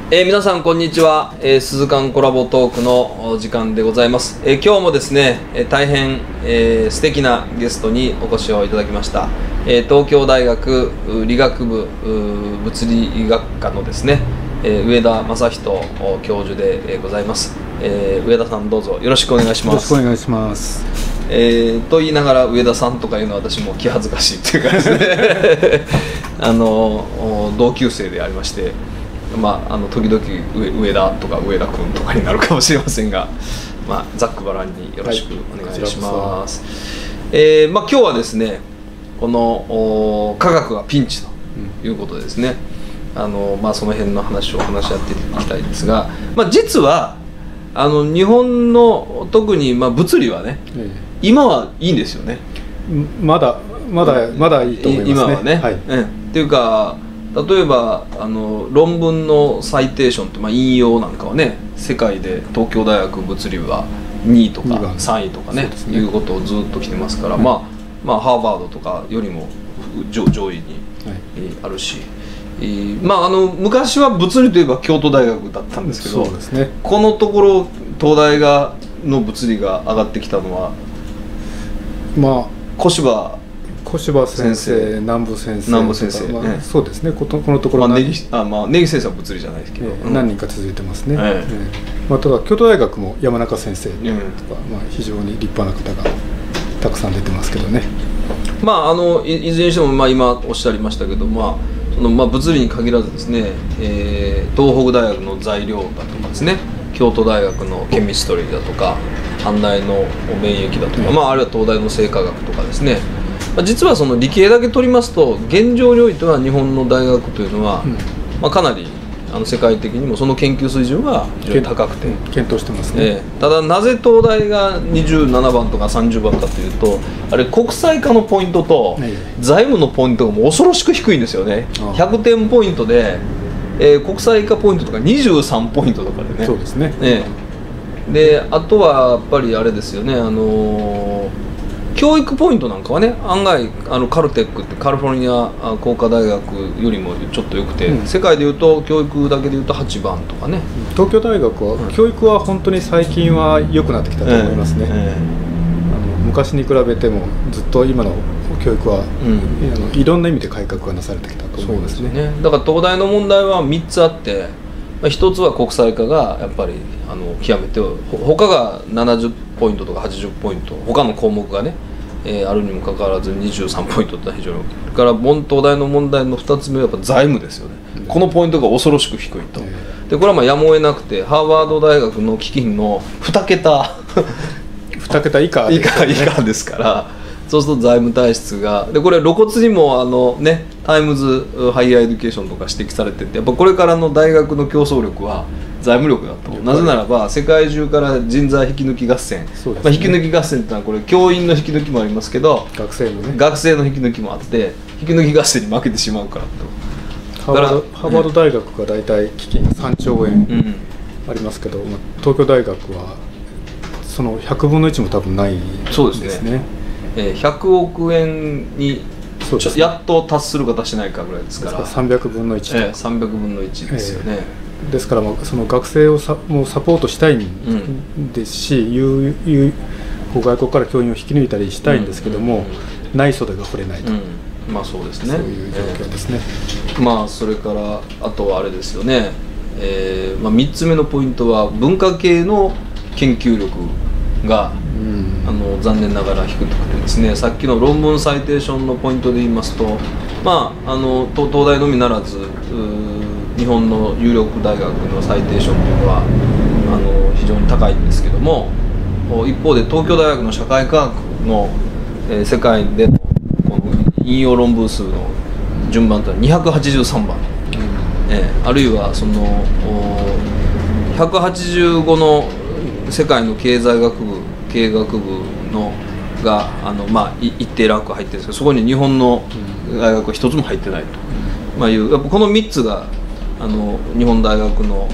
皆さんこんにちは、鈴鹿コラボトークの時間でございます。今日もですね、大変、素敵なゲストにお越しをいただきました。東京大学理学部物理学科のですね、上田正人教授でございます。上田さんどうぞよろしくお願いします。 よろしくお願いします。 と言いながら上田さんとかいうのは私も気恥ずかしいっていう感じで同級生でありまして、時々上田とか上田君とかになるかもしれませんが、ざっくばらんによろしくお願いします。今日はですね、この科学がピンチということでですね、その辺の話を話し合っていきたいんですが、実は日本の特に物理はね、今はいいんですよね。 まだいいと思いますね。 今はね、っていうか例えば論文のサイテーションって、引用なんかはね、世界で東京大学物理部は2位とか3位とかね、いうことをずっと来てますから、ハーバードとかよりも上位にあるし、昔は物理といえば京都大学だったんですけど、 そうですね、 このところ東大の物理が上がってきたのは、小柴先生、 南部先生、そうですね。このところ根岸先生は物理じゃないですけど、 何人か続いてますね。ただ京都大学も山中先生とか、非常に立派な方がたくさん出てますけどね。 いずれにしても、今おっしゃりましたけど、物理に限らずですね、東北大学の材料だとかですね、京都大学のケミストリーだとか、阪大の免疫だとか、あるいは東大の生化学とかですね、実はその理系だけ取りますと、現状においては日本の大学というのは、かなり世界的にもその研究水準は非常に高くて検討してますね。 ただなぜ東大が27番とか30番かというと、あれ国際化のポイントと財務のポイントがもう恐ろしく低いんですよね。100点ポイントで、国際化ポイントとか23ポイントとかでね。 そうですね。 であとはやっぱりあれですよね、教育ポイントなんかはね、案外カルテックってカリフォルニア工科大学よりもちょっと良くて、世界でいうと教育だけでいうと8番とかね。 東京大学は、教育は本当に最近は良くなってきたと思いますね。昔に比べてもずっと今の教育は、いろんな意味で改革がなされてきたと思いますね。 だから東大の問題は3つあって、1つは国際化がやっぱり極めて、他が70ポイントとか80ポイント、他の項目がね、あるにもかかわらず23ポイントって非常に大きい。だから東大の問題の2つ目はやっぱ財務ですよね。このポイントが恐ろしく低いと。でこれはやむを得なくて、ハーバード大学の基金の2桁以下ですから、そうすると財務体質がで、これ露骨にもタイムズハイヤーエデュケーションとか指摘されてて、やっぱこれからの大学の競争力は財務力だと。なぜならば世界中から人材引き抜き合戦、引き抜き合戦ってのはこれ教員の引き抜きもありますけど、学生の引き抜きもあって、引き抜き合戦に負けてしまうからと。 ハーバード大学が大体基金が3兆円ありますけど、東京大学はその100分の1も多分ないですね。 100億円にやっと達するか達しないかぐらいですから、 300分の1と、 300分の1ですよね。 ですからその学生をもうサポートしたいんですし、外国から教員を引き抜いたりしたいんですけども、ない袖が触れないと、 そうですね、 そういう状況ですね。 それからあとはあれですよね、3つ目のポイントは文化系の研究力が、残念ながら低くてですね、さっきの論文サイテーションのポイントで言いますと、東大のみならず日本の有力大学のサイテーションというのは非常に高いんですけども、一方で東京大学の社会科学の、世界でのこの引用論文数の順番というのは283番、あるいはその185の世界の経済学部経営学部のが一定ランク入ってるんですけど、そこに日本の大学は一つも入ってないと、やっぱこの3つが日本大学の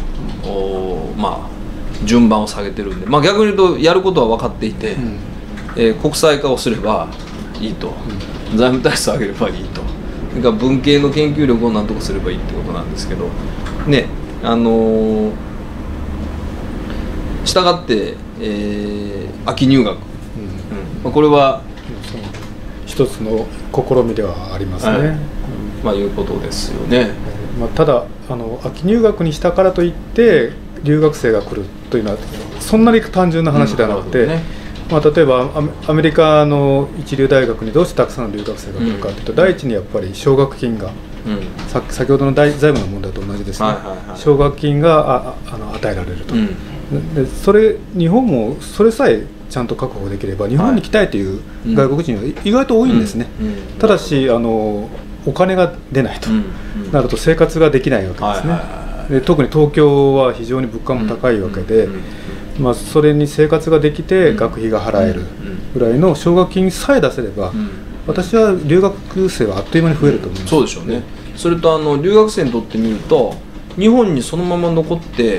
順番を下げてるんで、逆に言うとやることは分かっていて、国際化をすればいいと、財務体質を上げればいいと、それから文系の研究力をなんとかすればいいってことなんですけどね。 したがって、秋入学、これは一つの試みではありますね。 いうことですよね。 ただ秋入学にしたからといって留学生が来るというのはそんなに単純な話ではなくて、例えばアメリカの一流大学にどうしてたくさんの留学生が来るかというと、第一にやっぱり奨学金が、先ほどの財務の問題と同じですね。奨学金が与えられると、で日本もそれさえちゃんと確保できれば日本に来たいという外国人は意外と多いんですね。ただしお金が出ないとなると生活ができないわけですね。で特に東京は非常に物価も高いわけで、それに生活ができて学費が払えるぐらいの奨学金さえ出せれば、私は留学生はあっという間に増えると思います。 そうでしょうね。それと留学生にとってみると日本にそのまま残って、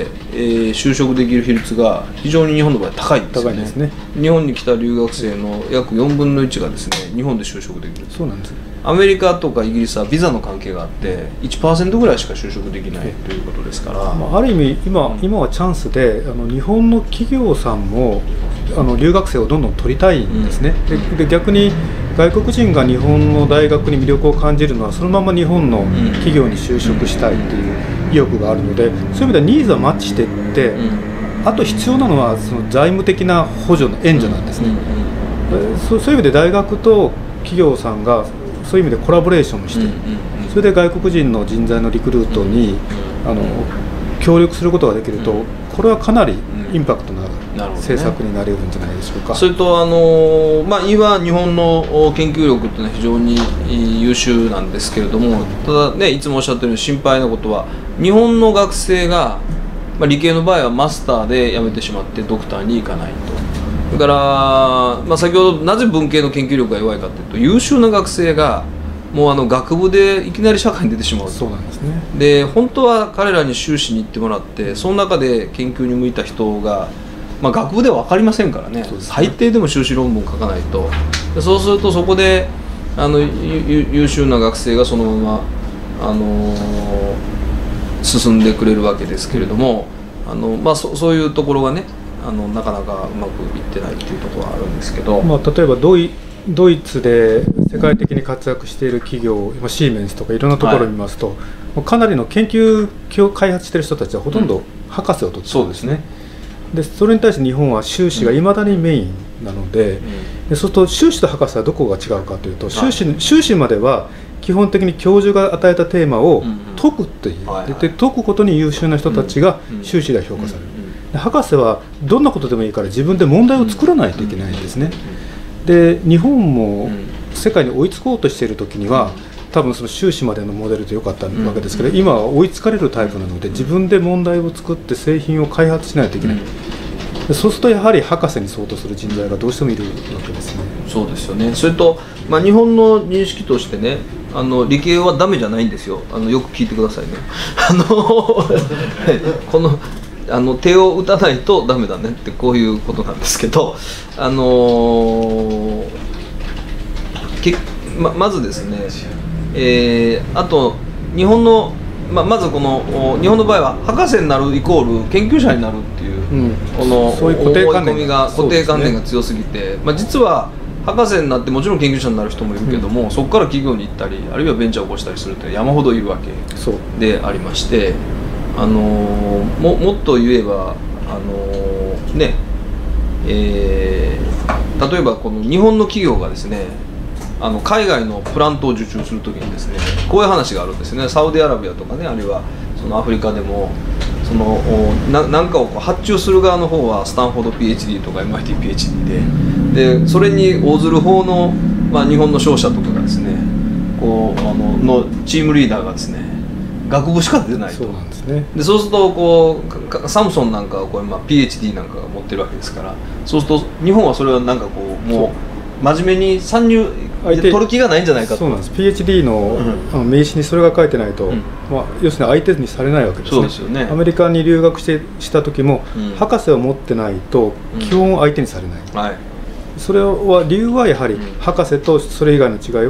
就職できる比率が非常に日本の場合高いんですよね。 高いですね。 日本に来た留学生の約4分の1がですね日本で就職できる。 そうなんです。 アメリカとかイギリスはビザの関係があって 1% ぐらいしか就職できないということですから、 ある意味今はチャンスで日本の企業さんも留学生をどんどん取りたいんですね。で逆に外国人が日本の大学に魅力を感じるのはそのまま日本の企業に就職したいという意欲があるので、そういう意味ではニーズはマッチしていって、あと必要なのはその財務的な補助の援助なんですね。そういう意味で大学と企業さんがそういう意味でコラボレーションして、それで外国人の人材のリクルートに協力することができると、これはかなりインパクトのある政策になれるんじゃないでしょうか。 それと今日本の研究力っていうのは非常に優秀なんですけれども、ただねいつもおっしゃってるように心配なことは日本の学生が、理系の場合はマスターで辞めてしまってドクターに行かないと。だから、先ほどなぜ文系の研究力が弱いかというと優秀な学生がもう学部でいきなり社会に出てしまう。 そうなんですね。 で本当は彼らに修士に行ってもらってその中で研究に向いた人が、学部では分かりませんからね。最低でも修士論文書かないと。そうするとそこで優秀な学生がそのまま進んでくれるわけですけれども、そういうところがねなかなかうまくいってないっていうところはあるんですけど、 例えばドイツで世界的に活躍している企業、シーメンスとかいろんなところを見ますと、かなりの研究を開発している人たちはほとんど博士を取っているんですね。でそれに対して日本は修士がいまだにメインなので、そうすると修士と博士はどこが違うかというと、修士までは基本的に教授が与えたテーマを解くという、で解くことに優秀な人たちが修士で評価される。博士はどんなことでもいいから自分で問題を作らないといけないんですね。で日本も世界に追いつこうとしている時には多分その修士までのモデルでよかったわけですけど、今は追いつかれるタイプなので自分で問題を作って製品を開発しないといけない。そうするとやはり博士に相当する人材がどうしてもいるわけですね。 そうですよね。それと、日本の認識としてね理系はダメじゃないんですよ。よく聞いてくださいね。この手を打たないとダメだねってこういうことなんですけど、まずですね、あと日本の、まずこの日本の場合は博士になるイコール研究者になるっていう、このそういう固定観念が強すぎて、実は博士になってもちろん研究者になる人もいるけども、そこから企業に行ったりあるいはベンチャーを起こしたりするって山ほどいるわけでありまして、もっと言えば例えばこの日本の企業がですね海外のプラントを受注するときにですねこういう話があるんですね。サウジアラビアとかね、あるいはそのアフリカでも何かを発注する側の方はスタンフォード PhD とか MIT PhD でそれに応ずる方の、日本の商社とかがですねのチームリーダーがですね学部しか出ないと。 そうなんですね。 でそうするとサムソンなんかはPhD なんかが持ってるわけですから、そうすると日本はそれはなんかもう真面目に参入取る気がないんじゃないかと。 そうなんです。 PhD の名刺にそれが書いてないと、要するに相手にされないわけですね。 そうですよね。 アメリカに留学した時も、博士を持ってないと基本相手にされない、それは理由はやはり博士とそれ以外の違いは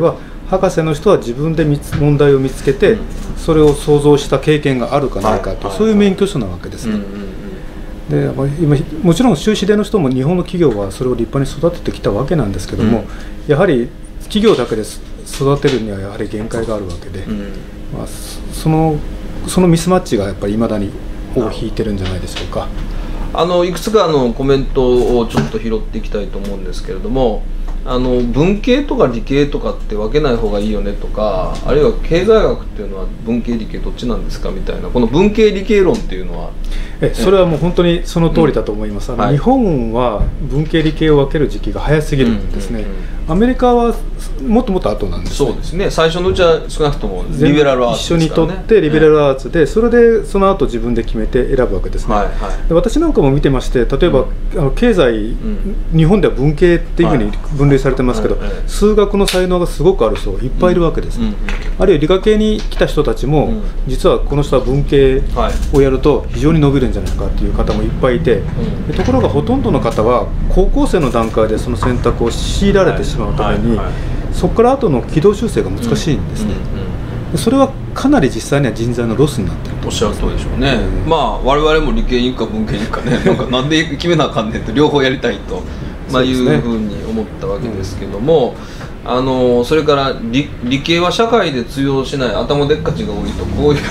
博士の人は自分で問題を見つけて、それを想像した経験があるかないかという、そういう免許証なわけですね。で今もちろん修士出の人も日本の企業はそれを立派に育ててきたわけなんですけども、やはり企業だけで育てるにはやはり限界があるわけで、まあ、そのミスマッチがやっぱりいまだに尾を引いてるんじゃないでしょうか。 いくつかコメントをちょっと拾っていきたいと思うんですけれども、文系とか理系とかって分けない方がいいよねとか、あるいは経済学っていうのは文系理系どっちなんですかみたいな、この文系理系論っていうのはそれはもう本当にその通りだと思います。日本は文系理系を分ける時期が早すぎるんですね。アメリカはもっともっと後なんですね。 そうですね。最初のうちは少なくともリベラルアーツですからね。一緒にとってリベラルアーツで、それでその後自分で決めて選ぶわけですね。で私なんかも見てまして、例えば経済、日本では文系っていうふうに分類されてますけど、数学の才能がすごくある人いっぱいいるわけです。あるいは理科系に来た人たちも、実はこの人は文系をやると非常に伸びるんじゃないかっていう方もいっぱいいて、ところがほとんどの方は高校生の段階でその選択を強いられてしまうために、そこから後の軌道修正が難しいんですね。それはかなり実際には人材のロスになっていると。 おっしゃる通りでしょうね。まあ我々も理系に行くか文系に行くかね、なんで決めなあかんねんと、両方やりたいと、いうふうに思ったわけですけども、それから理系は社会で通用しない頭でっかちが多いと、こういう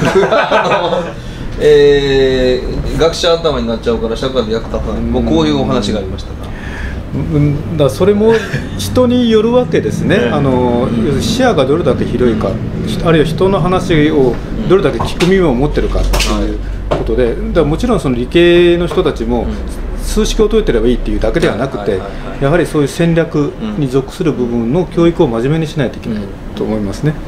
学者頭になっちゃうから社会で役立たない、もうこういうお話がありましたが。 だそれも人によるわけですね。視野がどれだけ広いか、あるいは人の話をどれだけ聞く耳を持ってるかということで、だからもちろんその理系の人たちも数式を解いてればいいっていうだけではなくて、やはりそういう戦略に属する部分の教育を真面目にしないといけないと思いますね。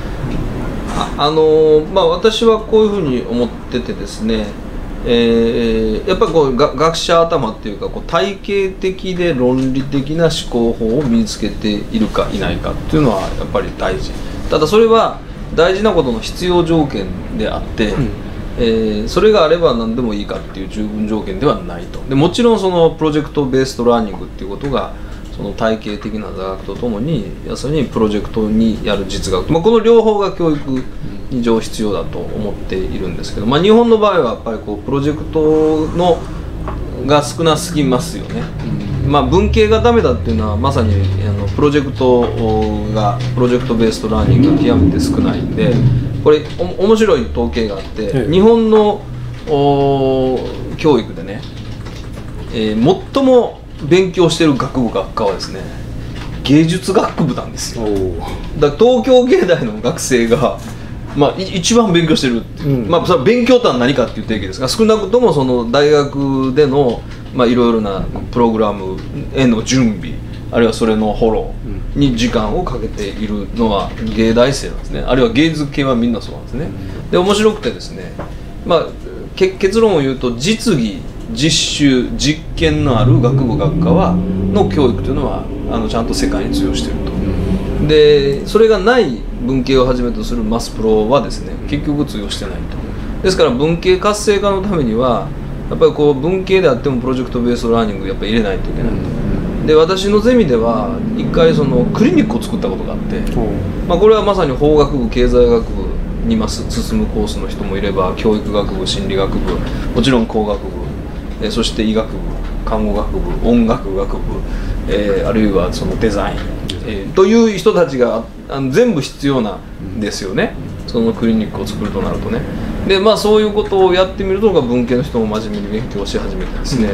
私はこういうふうに思っててですね、やっぱりこう学者頭っていうか、こう体系的で論理的な思考法を身につけているかいないかっていうのはやっぱり大事。ただそれは大事なことの必要条件であって、それがあれば何でもいいかっていう十分条件ではないと。でもちろんそのプロジェクトベーストラーニングっていうことがその体系的な座学とともに、要するにプロジェクトにやる実学、この両方が教育に上必要だと思っているんですけど、日本の場合はやっぱりこうプロジェクトが少なすぎますよね。文系がダメだっていうのはまさにプロジェクトベーストラーニングが極めて少ないんで、これ面白い統計があって、日本の教育でね、最も勉強してる学部学科はですね、芸術学部なんですよ。だから東京芸大の学生が一番勉強してる、それは勉強とは何かっていう定義ですが、少なくともその大学でのいろいろなプログラムへの準備、あるいはそれのフォローに時間をかけているのは芸大生なんですね。あるいは芸術系はみんなそうなんですね。で面白くてですね、結論を言うと、実技実習実験のある学部学科の教育というのはちゃんと世界に通用していると。でそれがない文系をはじめとするマスプロはですね、結局通用してないと。ですから文系活性化のためにはやっぱりこう文系であってもプロジェクトベースラーニングやっぱり入れないといけないと。で私のゼミでは一回そのクリニックを作ったことがあって、これはまさに法学部経済学部に進むコースの人もいれば、教育学部心理学部、もちろん工学部、そして医学部、看護学部、音楽学部、あるいはそのデザイン、という人たちが全部必要なんですよね。そのクリニックを作るとなるとね。でそういうことをやってみると、文系の人も真面目に勉強し始めてですね、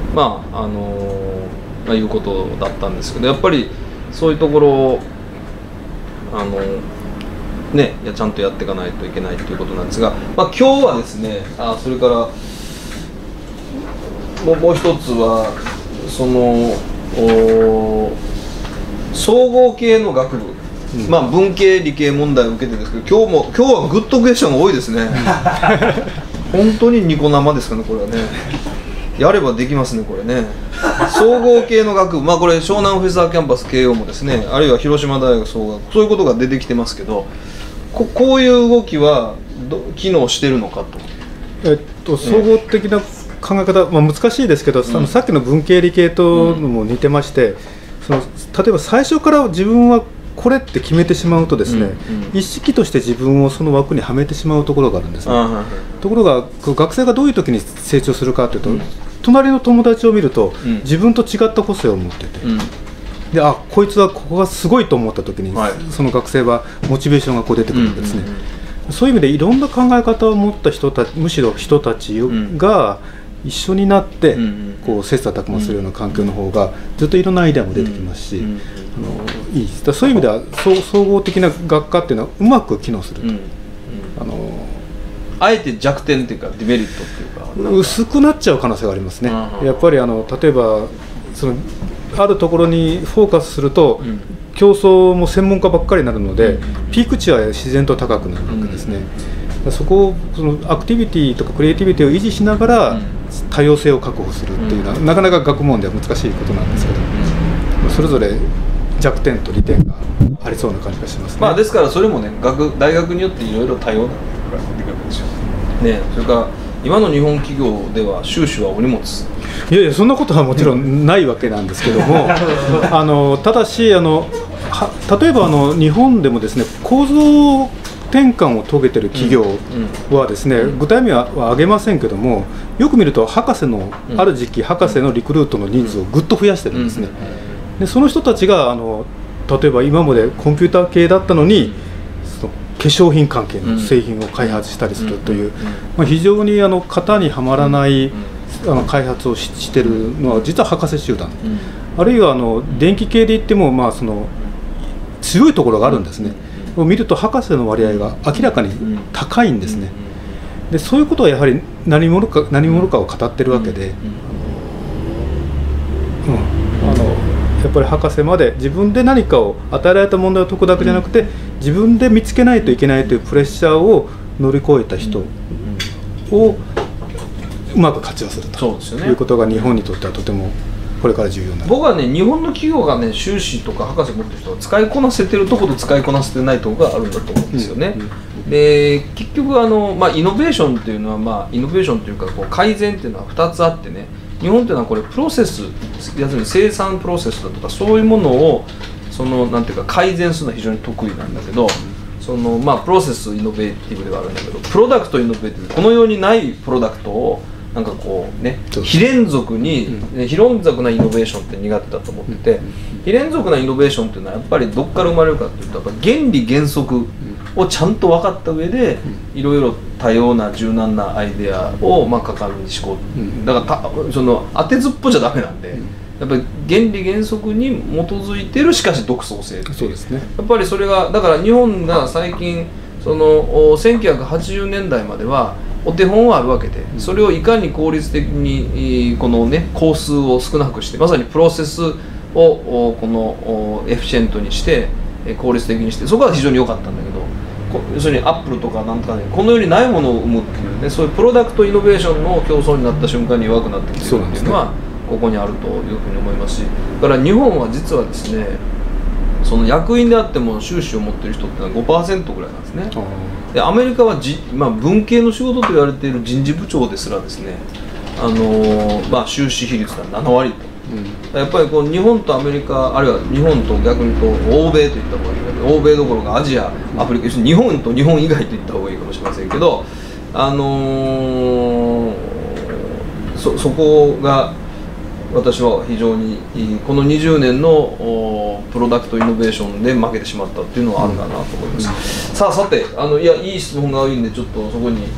いうことだったんですけど、やっぱりそういうところをちゃんとやっていかないといけないということなんですが、今日はですね、それからもう一つはその総合系の学部、文系理系問題を受けてですけど、今日はグッドクエスチョンが多いですね。本当にニコ生ですかね、これはね。やればできますね、これね。総合系の学部、これ湘南フェザーキャンパス慶応もですね、あるいは広島大学総学、そういうことが出てきてますけど、こういう動きは機能してるのかと。 総合的な考え方、難しいですけど、さっきの文系理系とも似てまして、例えば最初から自分はこれって決めてしまうとですね、意識として自分をその枠にはめてしまうところがあるんですね。ところが学生がどういう時に成長するかというと、隣の友達を見ると、自分と違った個性を持ってて、でこいつはここがすごいと思った時に、その学生はモチベーションがこう出てくるんですね。そういう意味でいろんな考え方を持った人たち、むしろ人たちが一緒になってこう切磋琢磨するような環境の方がずっといろんなアイデアも出てきますし、いいです。だそういう意味では総合的な学科っていうのはうまく機能すると、 あえて弱点っていうかデメリットっていうか薄くなっちゃう可能性がありますね。やっぱり例えばそのあるところにフォーカスすると、競争も専門家ばっかりになるので、ピーク値は自然と高くなるわけですね。そこをそのアクティビティとかクリエイティビティを維持しながら多様性を確保するっていうのは、なかなか学問では難しいことなんですけど、それぞれ弱点と利点がありそうな感じがしますね。 ですからそれもね、大学によっていろいろ多様なことが出てくるんですよね。それから今の日本企業では修士はお荷物。 いやいや、そんなことはもちろんないわけなんですけどもただし例えば日本でもですね、構造転換を遂げている企業はですね、具体名は挙げませんけども、よく見ると博士のある時期、博士のリクルートの人数をぐっと増やしてるんですね。でその人たちが例えば今までコンピューター系だったのにその化粧品関係の製品を開発したりするという、非常に型にはまらない開発をしているのは実は博士集団、あるいは電気系で言ってもその強いところがあるんですね。を見ると博士の割合が明らかに高いんですね。でそういうことはやはり何者かを語ってるわけで、やっぱり博士まで自分で何かを与えられた問題を解くだけじゃなくて、自分で見つけないといけないというプレッシャーを乗り越えた人をうまく活用するということが日本にとってはとてもこれから重要な。 僕はね、日本の企業がね、修士とか博士持ってる人は使いこなせてるところと使いこなせてないところがあるんだと思うんですよね。で結局イノベーションっていうのは、イノベーションというかこう改善っていうのは2つあってね、日本っていうのはこれプロセス、要するに生産プロセスだとかそういうものをなんていうか改善するのは非常に得意なんだけど、プロセスイノベーティブではあるんだけど、プロダクトイノベーティブ、この世にないプロダクトをなんかこうね、非連続なイノベーションって苦手だと思ってて、非連続なイノベーションっていうのはやっぱりどっから生まれるかっていうと、やっぱ原理原則をちゃんと分かった上でいろいろ多様な柔軟なアイデアを果敢に思考、だから当てずっぽじゃダメなんで、やっぱり原理原則に基づいてるしかし独創性っていう、 そうですね、 やっぱりそれがだから日本が最近1980年代まではお手本はあるわけで、それをいかに効率的にこのね工数を少なくして、まさにプロセスをこのエフィシェントにして効率的にして、そこは非常に良かったんだけど、要するにアップルとかなんかね、この世にないものを生むっていうね、そういうプロダクトイノベーションの競争になった瞬間に弱くなってきてるっていうのはここにあるというふうに思いますし、だから日本は実はですね、その役員であっても修士を持っている人っていうのは 5% ぐらいなんですね。でアメリカは文系の仕事と言われている人事部長ですらですね、修士比率が7割と、やっぱりこう日本とアメリカ、あるいは日本と逆に言うと欧米といった方がいいけど、欧米どころかアジア、アフリカ、日本と日本以外と言った方がいいかもしれませんけど、そこが私は非常にこの20年のプロダクトイノベーションで負けてしまったっていうのはあるかなと思います。さていい質問が多いんでちょっとそこに、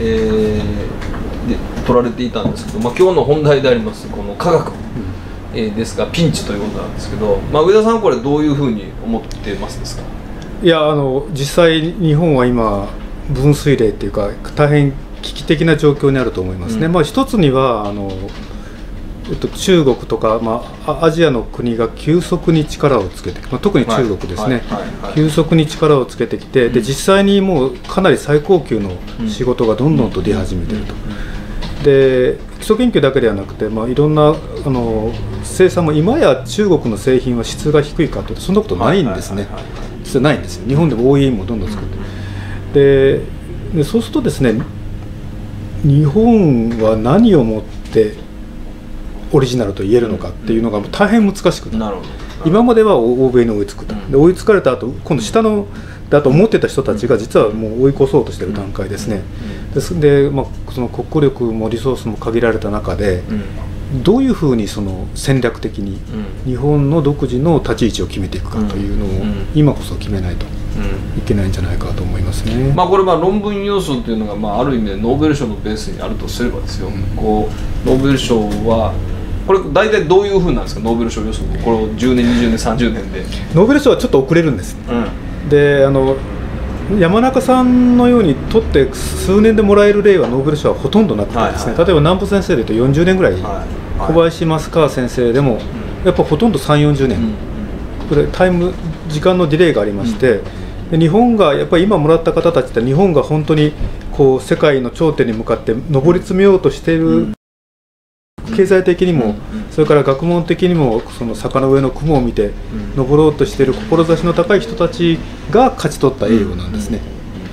取られていたんですけど、今日の本題でありますこの科学、ですがピンチということなんですけど、上田さんこれどういうふうに思ってますですか？ いや実際日本は今分水嶺っていうか大変危機的な状況にあると思いますね。一つには中国とか、アジアの国が急速に力をつけて、特に中国ですね、急速に力をつけてきて、で実際にもうかなり最高級の仕事がどんどんと出始めていると。で基礎研究だけではなくて、いろんな生産も今や中国の製品は質が低いかというとそんなことないんですね。実はないんですよ。日本でも OEM もどんどん作ってでそうするとですね、日本は何をもってオリジナルと言えるのかっていうのが大変難しくなる。 今までは欧米に追いつくと、で追いつかれた後今度下のだと思ってた人たちが実はもう追い越そうとしている段階ですね。で、その国力もリソースも限られた中で、どういうふうにその戦略的に日本の独自の立ち位置を決めていくかというのを今こそ決めないといけないんじゃないかと思いますね。 これ論文要素というのがある意味でノーベル賞のベースにあるとすればですよ、こうノーベル賞はこれ大体どういうふうなんですか、ノーベル賞要素これを10年20年30年で。 ノーベル賞はちょっと遅れるんです、で山中さんのように取って数年でもらえる例はノーベル賞はほとんどなくてですね、例えば南部先生でいうと40年ぐらい、小林益川先生でもやっぱほとんど3、40年これ時間のディレイがありまして、で日本がやっぱり今もらった方たちって日本が本当にこう世界の頂点に向かって上り詰めようとしている、経済的にもそれから学問的にもその坂の上の雲を見て登ろうとしている志の高い人たちが勝ち取った栄誉なんですね。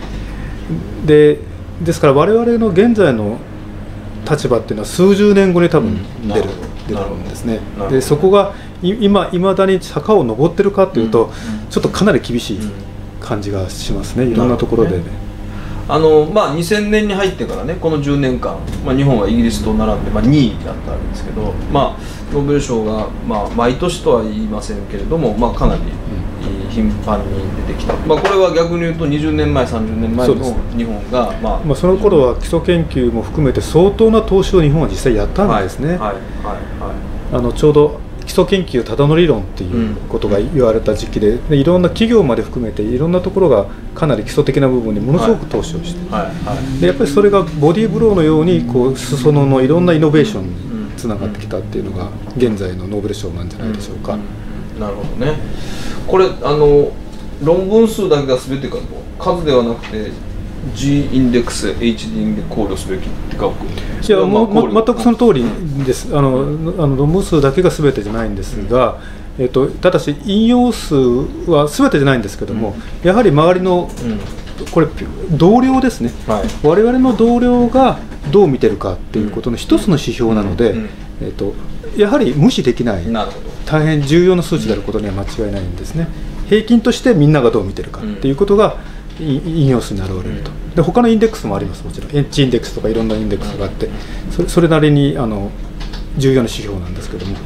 ですから我々の現在の立場っていうのは数十年後に多分出るんですね。でそこがいまだに坂を登ってるかというとちょっとかなり厳しい感じがしますね、いろんなところでね。 2000年に入ってからね、この10年間、日本はイギリスと並んで、2位だったわけですけど、ノーベル賞が、毎年とは言いませんけれども、かなり頻繁に出てきた、これは逆に言うと20年前30年前の日本が、 その頃は基礎研究も含めて相当な投資を日本は実際やったんですね。ちょうど基礎研究ただの理論っていうことが言われた時期で、いろんな企業まで含めていろんなところがかなり基礎的な部分にものすごく投資をして、でやっぱりそれがボディーブローのようにこう裾野のいろんなイノベーションにつながってきたっていうのが現在のノーベル賞なんじゃないでしょうか。 なるほどね。これ論文数だけが全てかと、数ではなくて G インデックス HD で考慮すべきって書く。 いや全くその通りです。論文数だけが全てじゃないんですが、ただし引用数は全てじゃないんですけども、やはり周りの、これ同僚ですね、我々の同僚がどう見てるかっていうことの一つの指標なので、やはり無視できない大変重要な数値であることには間違いないんですね。平均としてみんながどう見てるかっていうことが引用数に現れると。で他のインデックスもあります。もちろんエッジインデックスとかいろんなインデックスがあって、それなりに重要な指標なんですけども、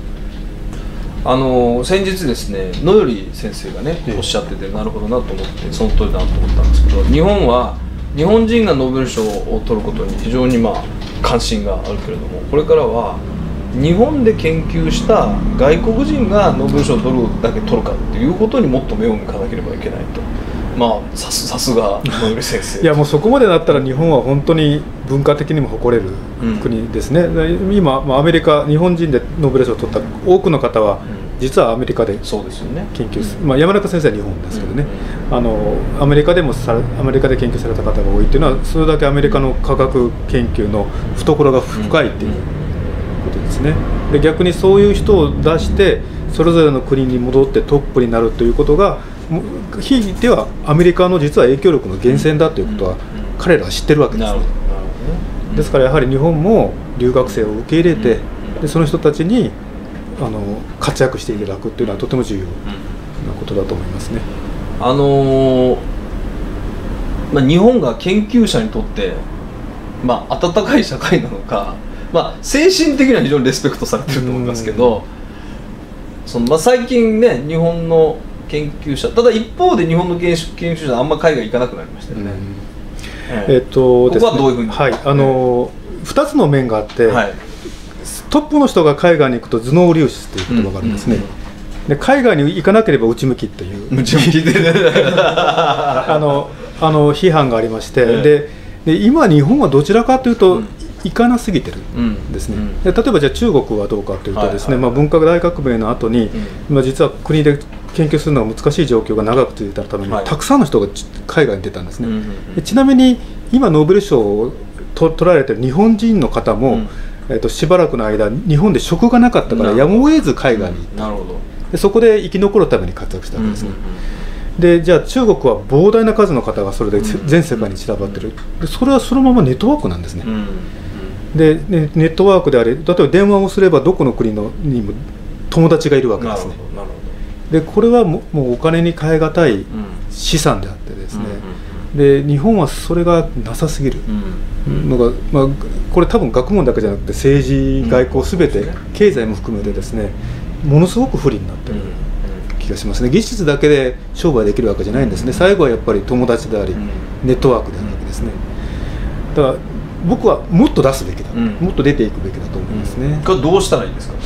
先日ですね野頼先生がねおっしゃってて、なるほどなと思って、その通りだなと思ったんですけど、日本人がノーベル賞を取ることに非常に関心があるけれども、これからは日本で研究した外国人がノーベル賞を取るだけ取るかっていうことにもっと目を向かなければいけないと。さすが野頼先生。 いやもうそこまでだったら日本は本当に文化的にも誇れる国ですね。今アメリカ、日本人でノーベル賞を取った多くの方は実はアメリカで研究する、山中先生は日本ですけどね、アメリカで研究された方が多いっていうのは、それだけアメリカの科学研究の懐が深いっていうことですね。で逆にそういう人を出してそれぞれの国に戻ってトップになるということが、ひいてはアメリカの実は影響力の源泉だということは彼らは知ってるわけですね。ですからやはり日本も留学生を受け入れて、でその人たちに活躍していただくというのはとても重要なことだと思いますね。 日本が研究者にとって温かい社会なのか、精神的には非常にレスペクトされてると思いますけど、最近ね日本の研究者、ただ一方で日本の研究者はあんま海外行かなくなりましたよね。ここはどういうふうに、 2つの面があって、トップの人が海外に行くと頭脳流出という言葉があるんですね。で海外に行かなければ内向きという批判がありまして、で今日本はどちらかというと行かなすぎてるんですね。で例えばじゃあ中国はどうかというとですね、文化大革命の後に実は国で研究するのが難しい状況が長く続いたために、たくさんの人が海外に出たんですね。ちなみに今ノーベル賞を取られている日本人の方も、しばらくの間日本で職がなかったからやむを得ず海外に行った。でそこで生き残るために活躍したわけですね。でじゃあ中国は膨大な数の方がそれで全世界に散らばってる。でそれはそのままネットワークなんですね。でネットワークであれ、例えば電話をすればどこの国にも友達がいるわけですね。 でこれはもうお金に換え難い資産であってですね、で日本はそれがなさすぎるのが、これ多分学問だけじゃなくて政治外交全て経済も含めてですね、ものすごく不利になってる気がしますね。技術だけで商売できるわけじゃないんですね。最後はやっぱり友達でありネットワークであるわけですね。だから僕はもっと出すべきだ、もっと出ていくべきだと思いますね。 これどうしたらいいんですか？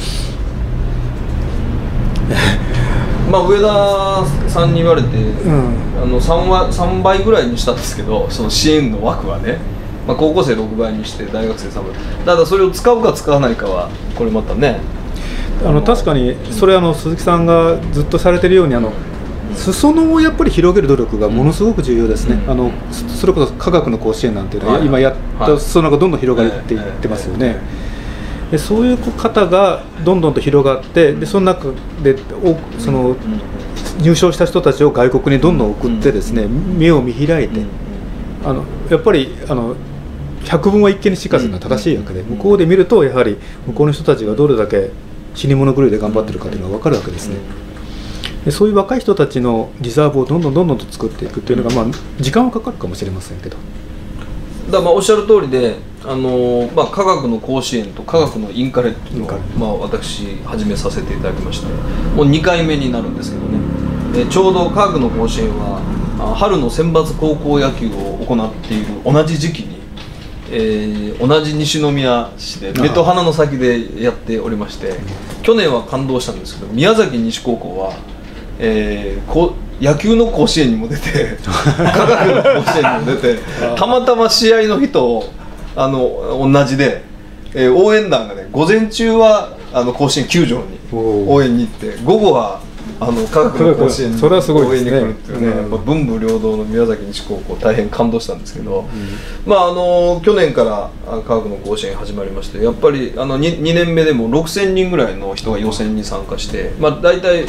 上田さんに言われて、3倍ぐらいにしたんですけど、その支援の枠はね、高校生6倍にして大学生3倍、ただそれを使うか使わないかはこれまたね、 確かにそれ鈴木さんがずっとされてるように裾野をやっぱり広げる努力がものすごく重要ですね。それこそ科学の甲子園なんていうのは今やっと裾野がどんどん広がっていってますよね。でそういう方がどんどんと広がって、でその中でその入賞した人たちを外国にどんどん送ってですね、目を見開いて、やっぱり百聞は一見にしかずが正しいわけで、向こうで見るとやはり向こうの人たちがどれだけ死に物狂いで頑張ってるかというのが分かるわけですね。でそういう若い人たちのリザーブをどんどんと作っていくというのが、時間はかかるかもしれませんけど、 だからおっしゃる通りで、科学の甲子園と科学のインカレっていうのを、私始めさせていただきました。もう2回目になるんですけどね、ちょうど科学の甲子園は春の選抜高校野球を行っている同じ時期に、同じ西宮市で目と鼻の先でやっておりまして、去年は感動したんですけど、宮崎西高校は野球の甲子園にも出て科学の甲子園にも出てたまたま試合の日と同じで、応援団がね、午前中は甲子園球場に応援に行って、午後は科学の甲子園に応援に来るっていうね、文武両道の宮崎西高校大変感動したんですけど、去年から科学の甲子園始まりまして、やっぱり2年目でも6000人ぐらいの人が予選に参加して、大体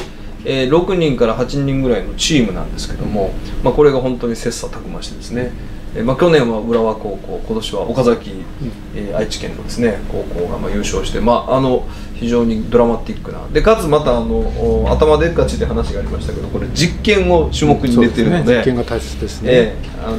6人から8人ぐらいのチームなんですけども、これが本当に切磋琢磨してですね、去年は浦和高校、今年は岡崎、愛知県のですね高校が優勝して、非常にドラマティックなで、かつまた頭でっかちで話がありましたけど、これ実験を種目に入れてるので、 実験が大切ですね。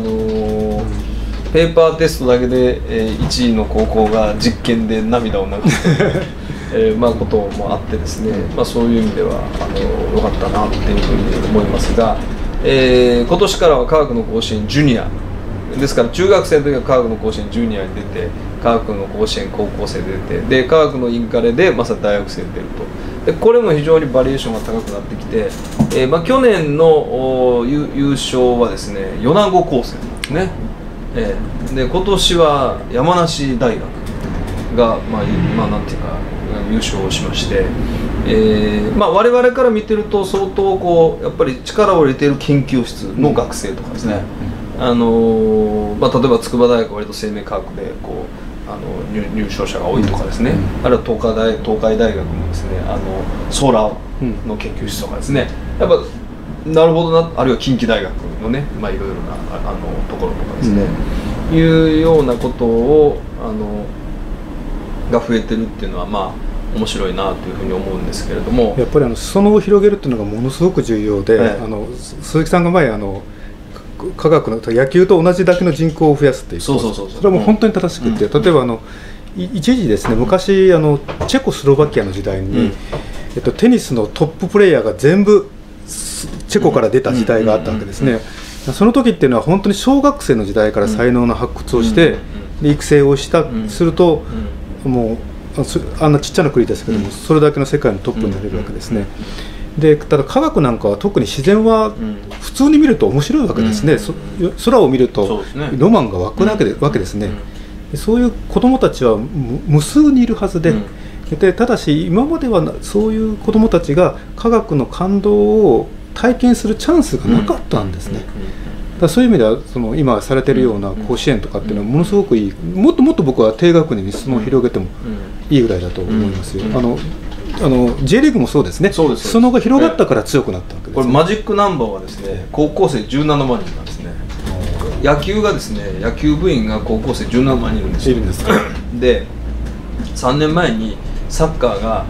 ペーパーテストだけで、1位の高校が実験で涙を流してこともあってですね、そういう意味では良かったなっていうふうに思いますが、今年からは科学の甲子園ジュニアですから、中学生の時は科学の甲子園ジュニアに出て、科学の甲子園高校生で出て、で科学のインカレでまさに大学生で出ると、でこれも非常にバリエーションが高くなってきて、去年の優勝はですね米子高専なんですね。で今年は山梨大学がなんていうか優勝しまして、我々から見てると相当やっぱり力を入れている研究室の学生とかですね、例えば筑波大学は割と生命科学で入賞者が多いとかですね、あるいは東海大学のですねソーラーの研究室とかですね、やっぱなるほどな、あるいは近畿大学のね、いろいろなところとかですね、いうようなことをが増えてるっていうのは面白いなというふうに思うんですけれども、 やっぱり裾野を広げるっていうのがものすごく重要で、鈴木さんが前科学の野球と同じだけの人口を増やすっていう、それはもう本当に正しくて、例えば一時ですね、昔チェコスロバキアの時代に、テニスのトッププレーヤーが全部チェコから出た時代があったわけですね。その時っていうのは本当に小学生の時代から才能の発掘をして、育成をすると、もうあんなちっちゃな国ですけども、それだけの世界のトップになれるわけですね。でただ科学なんかは特に自然は普通に見ると面白いわけですね。空を見るとロマンが湧くわけですね。そういう子どもたちは無数にいるはずで、ただし今まではそういう子どもたちが科学の感動を体験するチャンスがなかったんですね。だそういう意味では今されているような甲子園とかっていうのはものすごくいい、もっともっと僕は低学年に裾野を広げてもいいぐらいだと思いますよ。J リーグもそうですね。裾野が広がったから強くなったわけです、ね。 これマジックナンバーはですね、高校生17万人なんですね。野球がですね、野球部員が高校生17万人いるんですよ。で3年前にサッカーが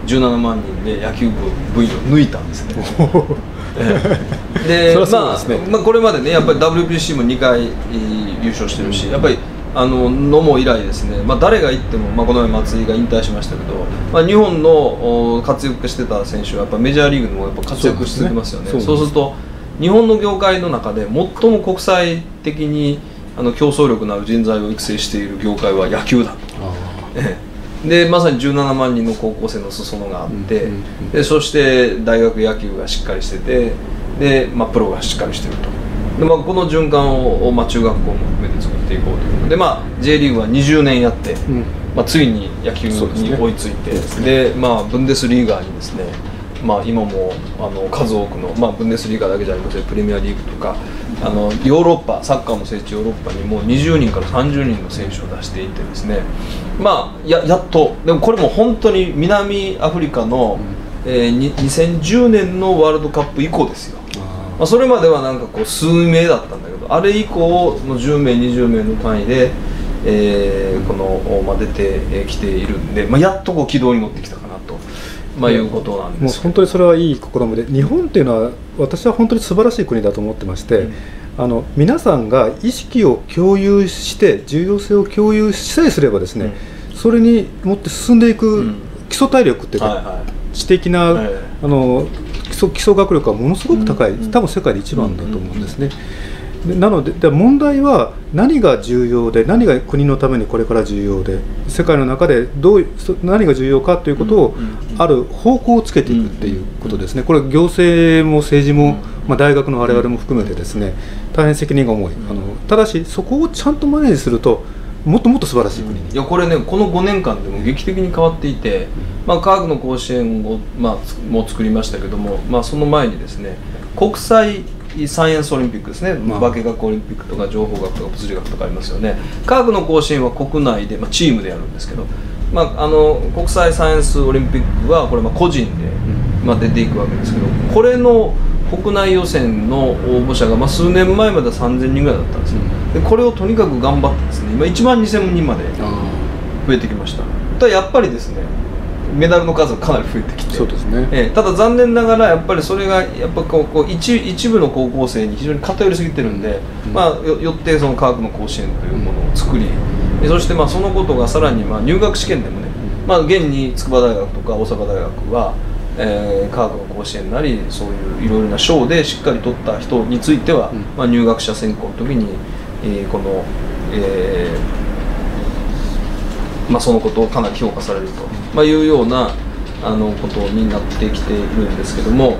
17万人で野球部員を抜いたんですね。でまあこれまでねやっぱり WBC も2回優勝してるし、やっぱり野茂以来ですね、まあ、誰が行っても、まあ、この前松井が引退しましたけど、まあ、日本の活躍してた選手はやっぱメジャーリーグでもやっぱ活躍してますよね。そうすると日本の業界の中で最も国際的に競争力のある人材を育成している業界は野球だと。でまさに17万人の高校生の裾野があって、でそして大学野球がしっかりしてて、で、まあ、プロがしっかりしてると。で、まあ、この循環を、まあ、中学校も含めて作っていこうというので、まあ、J リーグは20年やって、まあ、ついに野球に追いついて、で、まあ、ブンデスリーガーにですね、まあ、今も数多くの、まあ、ブンデスリーガーだけじゃありません、プレミアリーグとかヨーロッパ、サッカーの聖地ヨーロッパにも20人から30人の選手を出していてですね、まあ、やっと、でもこれも本当に南アフリカの、2010年のワールドカップ以降ですよ。まあ、それまではなんかこう数名だったんだけど、あれ以降の10名20名の単位で、まあ、出てきているんで、まあ、やっとこう軌道に乗ってきたかなと、まあ、いうことなんです。 もう本当にそれはいい試みで、日本っていうのは私は本当に素晴らしい国だと思ってまして、皆さんが意識を共有して重要性を共有さえすればですね、それに持って進んでいく基礎体力っていうか、知的な、基礎学力はものすごく高い、多分世界で一番だと思うんですね。なので問題は何が重要で、何が国のためにこれから重要で、世界の中で何が重要かということをある方向をつけていくっていうことですね。これ行政も政治も、まあ、大学の我々も含めてですね、大変責任が重い。ただしそこをちゃんとマネージするともっともっと素晴らしい国に、 いやこれね、この5年間でも劇的に変わっていて、まあ、科学の甲子園を、まあ、もう作りましたけども、まあ、その前にですね、国際サイエンスオリンピックですね、化学オリンピックとか情報学とか物理学とかありますよね。科学の甲子園は国内で、まあ、チームでやるんですけど、まあ、国際サイエンスオリンピックはこれまあ個人で、まあ、出ていくわけですけど、これの国内予選の応募者が、まあ、数年前までは3000人ぐらいだったんですよ。でこれをとにかく頑張ってですね、今1万2000人まで増えてきました。ただやっぱりですね、メダルの数がかなり増えてきて、 そうですね、 ただ残念ながらやっぱりそれがやっぱこう一部の高校生に非常に偏りすぎてるんで、まあ、よってその科学の甲子園というものを作り、そしてまあそのことがさらにまあ入学試験でもね、まあ、現に筑波大学とか大阪大学は、科学の甲子園なりそういういろいろな賞でしっかり取った人については、まあ、入学者選考の時に、この、まあ、そのことをかなり評価されると、まあ、いうようなことになってきているんですけども、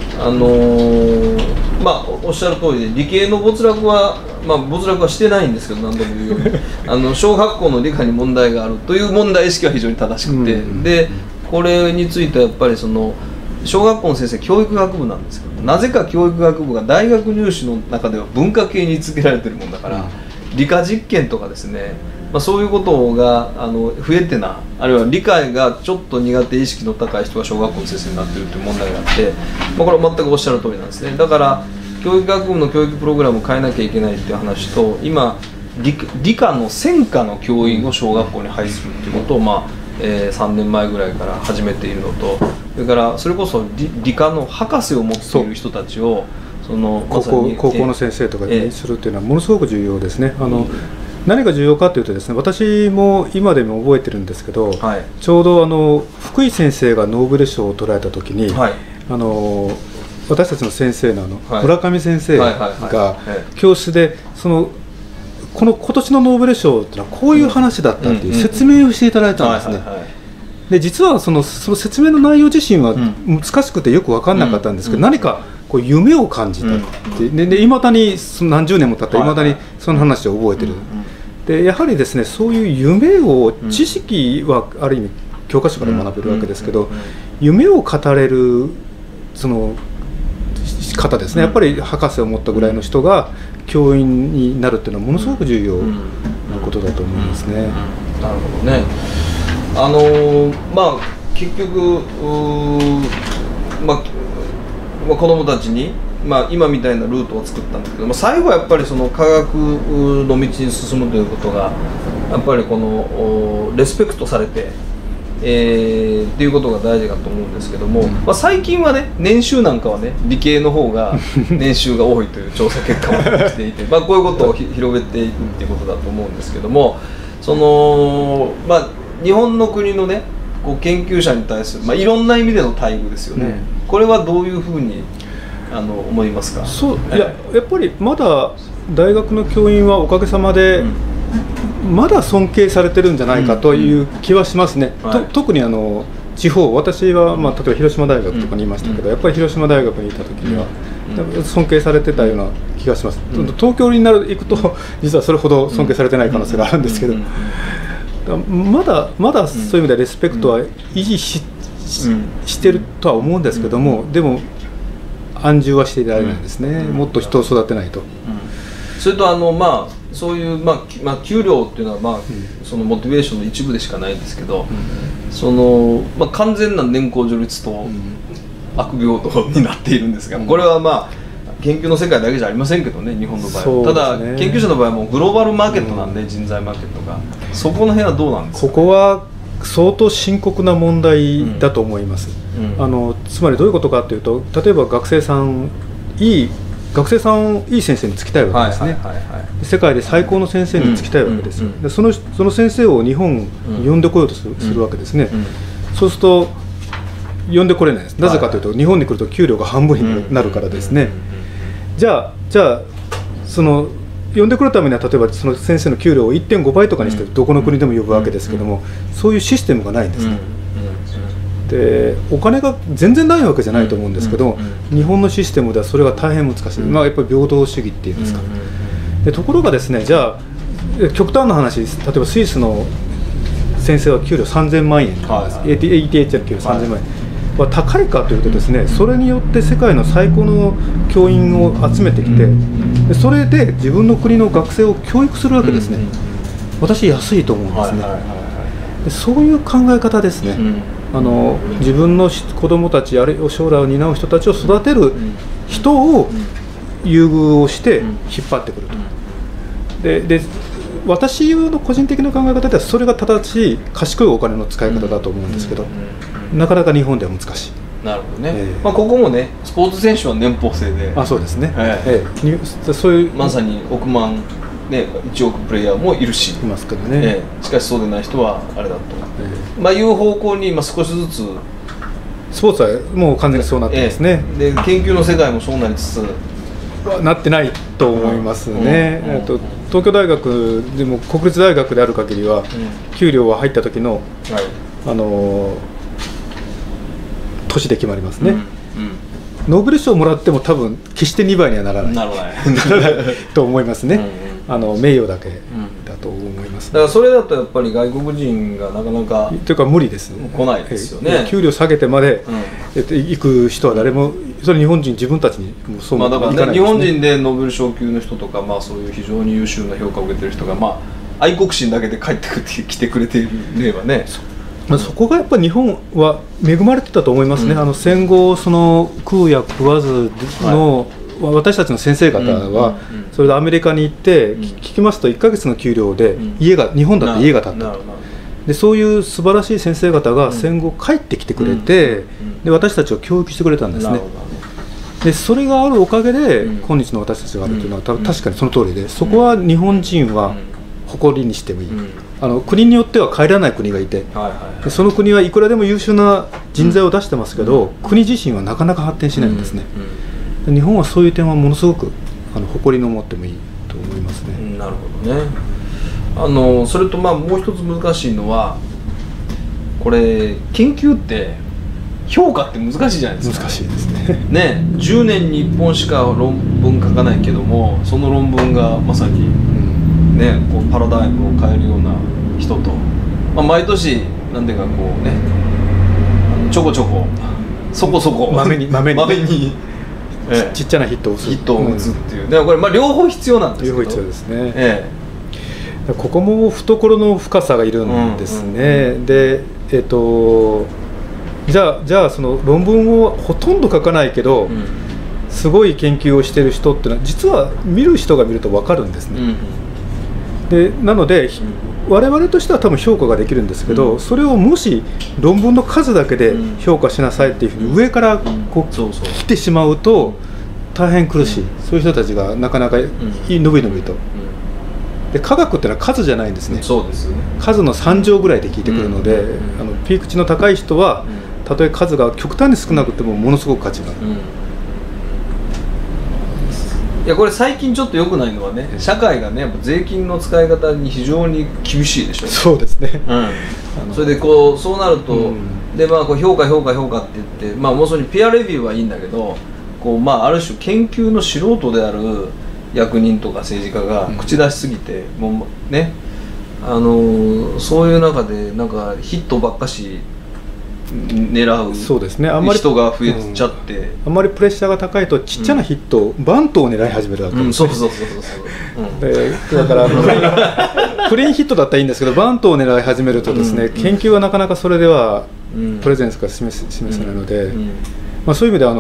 まあ、おっしゃる通りで理系の没落は、まあ、没落はしてないんですけど、何度も言うように小学校の理科に問題があるという問題意識は非常に正しくて、でこれについてはやっぱりその小学校の先生教育学部なんですけど、なぜか教育学部が大学入試の中では文化系に位置づけられてるもんだから、理科実験とかですね、まあ、そういうことが増えてな、あるいは理解がちょっと苦手意識の高い人が小学校の先生になっているという問題があって、まあ、これは全くおっしゃる通りなんですね。だから教育学部の教育プログラムを変えなきゃいけないっていう話と、今理科の専科の教員を小学校に配するっていうことを、まあ3年前ぐらいから始めているのと、それからそれこそ理科の博士を持っている人たちを高校の先生とかにするっていうのはものすごく重要ですね。何が重要かというとですね、私も今でも覚えてるんですけど、はい、ちょうど福井先生がノーベル賞を取られた時に、はい、私たちの先生の村上先生が教室で今年のノーベル賞っていうのはこういう話だったっていう説明をしていただいたんですね。で実はその説明の内容自身は難しくてよく分かんなかったんですけど、何かこう夢を感じたっていまだに何十年も経っていまだにその話を覚えてる。でやはりですね、そういう夢を、知識はある意味教科書から学べるわけですけど、夢を語れるその方ですね、やっぱり博士を持ったぐらいの人が教員になるっていうのはものすごく重要なことだと思いますね。 なるほどね。まあ結局子どもたちに、まあ、今みたいなルートを作ったんですけど、まあ、最後はやっぱりその科学の道に進むということがやっぱりこのレスペクトされて、 っていうことが大事だと思うんですけども、まあ、最近はね年収なんかはね理系の方が年収が多いという調査結果も出てきていてまあこういうことを広げていくっていうことだと思うんですけども、まあ、日本の国のねこう研究者に対する、まあ、いろんな意味での待遇ですよね、これはどういうふうに思いますか？ そういや、やっぱりまだ大学の教員はおかげさまで、まだ尊敬されてるんじゃないかという気はしますね、特に地方、私は、まあ、例えば広島大学とかにいましたけど、やっぱり広島大学にいた時には、尊敬されてたような気がします、東京に行くと実はそれほど尊敬されてない可能性があるんですけど、まだそういう意味ではレスペクトは維持してるとは思うんですけども、でも安住はしていられないですね、もっと人を育てないと。 それとまあそういう、まあ、給料っていうのは、まあそのモチベーションの一部でしかないんですけど、まあ、完全な年功序列と悪平等になっているんですが、これはまあ研究の世界だけじゃありませんけどね、日本の場合は。ただ研究者の場合はもうグローバルマーケットなんで、人材マーケットがそこの辺はどうなんですか？ ここは相当深刻な問題だと思います、つまりどういうことかというと、例えば学生さんいい先生につきたいわけですね、世界で最高の先生につきたいわけです、でその先生を日本に呼んでこようとするわけですね、そうすると呼んでこれないです。なぜかというと、日本に来ると給料が半分になるからですね。じゃあ呼んでくるためには、例えばその先生の給料を 1.5 倍とかにしてどこの国でも呼ぶわけですけども、そういうシステムがないんですね。でお金が全然ないわけじゃないと思うんですけど、日本のシステムではそれが大変難しい、まあ、やっぱり平等主義っていうんですか。でところがですね、じゃあ極端な話、例えばスイスの先生は給料3000万円なんです、ETH の給料3000万円は高いかというとですね、それによって世界の最高の教員を集めてきて、でそれで自分の国の学生を教育するわけですね。私安いと思うんですね。でそういう考え方ですね。自分の子供たち、あるいは将来を担う人たちを育てる人を優遇をして引っ張ってくると。で私の個人的な考え方ではそれが正しい賢いお金の使い方だと思うんですけど、なかなか日本では難しい。 なるほどね、まあ、ここもねスポーツ選手は年俸制で、 そうですね、そういうまさに億万、ね、1億プレイヤーもいるし、 いますけどね、 しかしそうでない人はあれだと、まあ、いう方向に今少しずつスポーツはもう完全にそうなってますね、 で研究の世界もそうなりつつなってないと思いますね。東京大学でも国立大学である限りは、給料は入った時の、年で決まりますね、ノーベル賞をもらっても多分決して2倍にはならないと思いますね、名誉だけだと思います、 だからそれだとやっぱり外国人がなかなかというか無理ですね、 来ないですよね。 給料下げてまで行く人は誰も、それ日本人自分たちにもそうもいかないですね。 だから日本人でノーベル賞級の人とか、まあ、そういう非常に優秀な評価を受けてる人が、まあ、愛国心だけで帰ってきてくれている例はね、 そこがやっぱり日本は恵まれてたと思いますね、戦後食うや食わずの、私たちの先生方はそれでアメリカに行って聞きますと1ヶ月の給料で日本だって家が建ったと。でそういう素晴らしい先生方が戦後帰ってきてくれて、で私たちを教育してくれたんですね。でそれがあるおかげで今日の私たちがあるというのは確かにその通りで、そこは日本人は誇りにしてもいい、国によっては帰らない国がいて、その国はいくらでも優秀な人材を出してますけど、国自身はなかなか発展しないんですね。日本はそういう点はものすごく誇りに思ってもいいと思いますね。 なるほどね。それとまあもう一つ難しいのは、これ研究って評価って難しいじゃないですか。 難しいですね。 ね、10年に1本しか論文書かないけども、その論文がまさにね、こうパラダイムを変えるような人と、まあ、毎年なんていうかこうね、ちょこちょこそこそこまめにちっちゃなヒットを打つっていう、でもこれまあ両方必要なんですけど、 両方必要ですね、ここも懐の深さがいるんですね。でじゃあその論文をほとんど書かないけど、すごい研究をしている人っていうのは実は見る人が見ると分かるんですね。 でなので、我々としては多分評価ができるんですけど、それをもし論文の数だけで評価しなさいっていうふうに上からこう来てしまうと大変苦しい、そういう人たちがなかなか伸び伸びと。で科学っていうのは数じゃないんですね。 そうですね。 数の3乗ぐらいで効いてくるので、ピーク値の高い人はたとえ数が極端に少なくてもものすごく価値がある。 いやこれ最近ちょっと良くないのはね、社会がねやっぱ税金の使い方に非常に厳しいでしょ。 そうですね。 それでこうそうなると、でまあこう評価って言って、まあもうそれにピアレビューはいいんだけど、こうまあある種研究の素人である役人とか政治家が口出しすぎて、もうねそういう中でなんかヒットばっかし狙う人が増えちゃって、 あんまりプレッシャーが高いとちっちゃなヒット、バントを狙い始めるわけです、 そうだからクリーンヒットだったらいいんですけど、バントを狙い始めるとですね、研究はなかなかそれではプレゼンスが示せないので、まあそういう意味で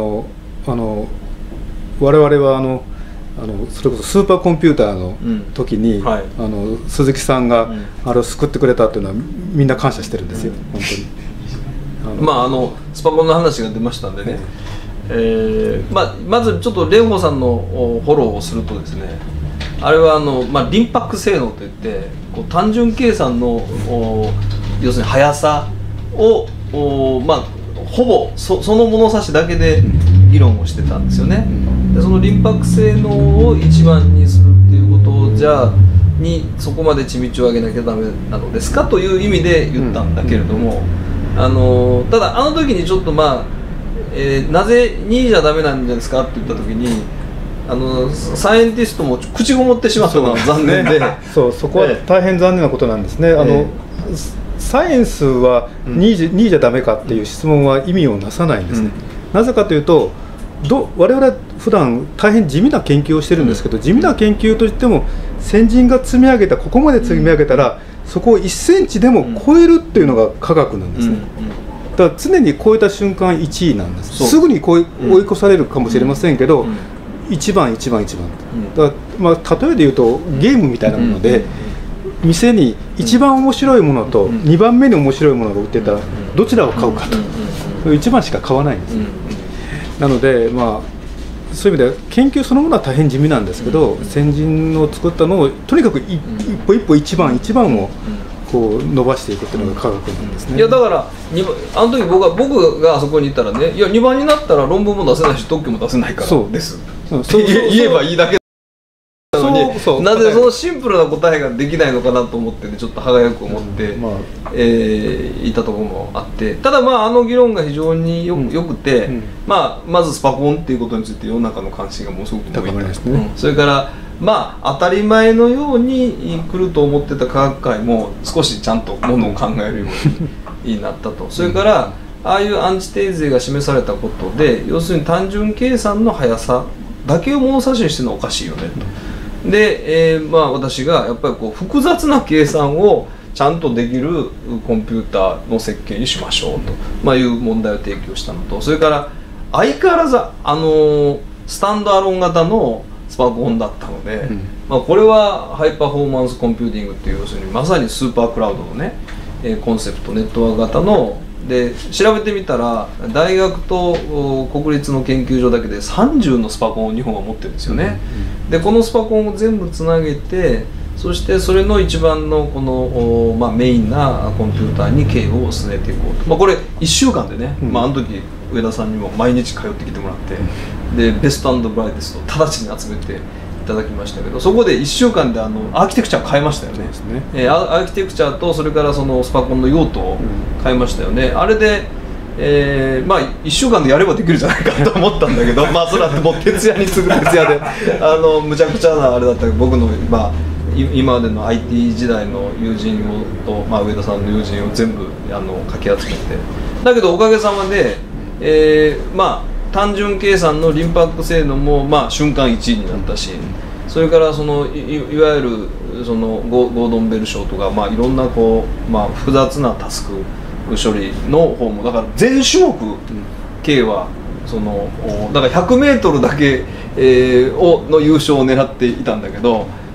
我々はそれこそスーパーコンピューターの時に、鈴木さんがあれを救ってくれたっていうのはみんな感謝してるんですよ、本当に。 まあスパコンの話が出ましたんでね、まずちょっと蓮舫さんのフォローをするとですね、あれはリンパック性能といってこう単純計算の要するに速さをほぼその物差しだけで議論をしてたんですよね。でそのリンパック性能を一番にするっていうことにそこまで緻密を上げなきゃダメなのですかという意味で言ったんだけれども、ただあの時にちょっとなぜ2位じゃダメなんじゃないですかって言った時にサイエンティストも口ごもってしまったのは残念で、 そこは大変残念なことなんですね。サイエンスは2位じゃダメかっていう質問は意味をなさないんですね。なぜかというと我々は普段大変地味な研究をしてるんですけど、地味な研究といっても先人が積み上げたここまで積み上げたらそこを1センチでも超えるっていうのが科学なんですね。だから常に超えた瞬間1位なんです。すぐに追い越されるかもしれませんけど、一番だから例えで言うとゲームみたいなもので、店に一番面白いものと2番目に面白いものが売ってたらどちらを買うかと、一番しか買わないんです。なのでそういう意味では研究そのものは大変地味なんですけど、先人の作ったのをとにかく一歩一番をこう伸ばしていくっていうのが科学なんですね。 いやだからあの時僕があそこに行ったらね、いや2番になったら論文も出せないし特許も出せないからです言えばいいだけなのに、なぜそのシンプルな答えができないのかなと思ってね、ちょっと歯がゆく思っていたところもあって、ただあの議論が非常によくて、まずスパコンっていうことについて世の中の関心がものすごく高まりましたね。それから当たり前のように来ると思ってた科学界も少しちゃんとものを考えるようになったと。それからああいうアンチテーゼが示されたことで、要するに単純計算の速さだけを物差しにしてるのはおかしいよねと。で、私がやっぱりこう複雑な計算をちゃんとできるコンピューターの設計にしましょうと、いう問題を提供したのと、それから相変わらずスタンドアロン型のスパコンだったので、これはハイパフォーマンスコンピューティングっていう、要するにまさにスーパークラウドのねコンセプト、ネットワーク型ので調べてみたら大学と国立の研究所だけで30のスパコンを日本は持ってるんですよね。でこのスパコンを全部つなげて、そしてそれの一番のこの、メインなコンピューターに経路を進めていこうと、これ1週間でね、あの時上田さんにも毎日通ってきてもらって、でベスト&ブライテストを直ちに集めていただきましたけど、そこで1週間でアーキテクチャを変えましたよね。アーキテクチャとそれからそのスパコンの用途を変えましたよね。あれで、1週間でやればできるじゃないかと思ったんだけどそれはもう徹夜に次ぐ徹夜でむちゃくちゃなあれだったけど、僕の今までの IT 時代の友人と、上田さんの友人を全部かき集めて、だけどおかげさまで、単純計算のリンパック性能も瞬間1位になったし、それからいわゆるそのゴードンベル賞とか、いろんな複雑なタスク処理の方も、だから全種目系はだから 100m だけ、の優勝を狙っていたんだけど、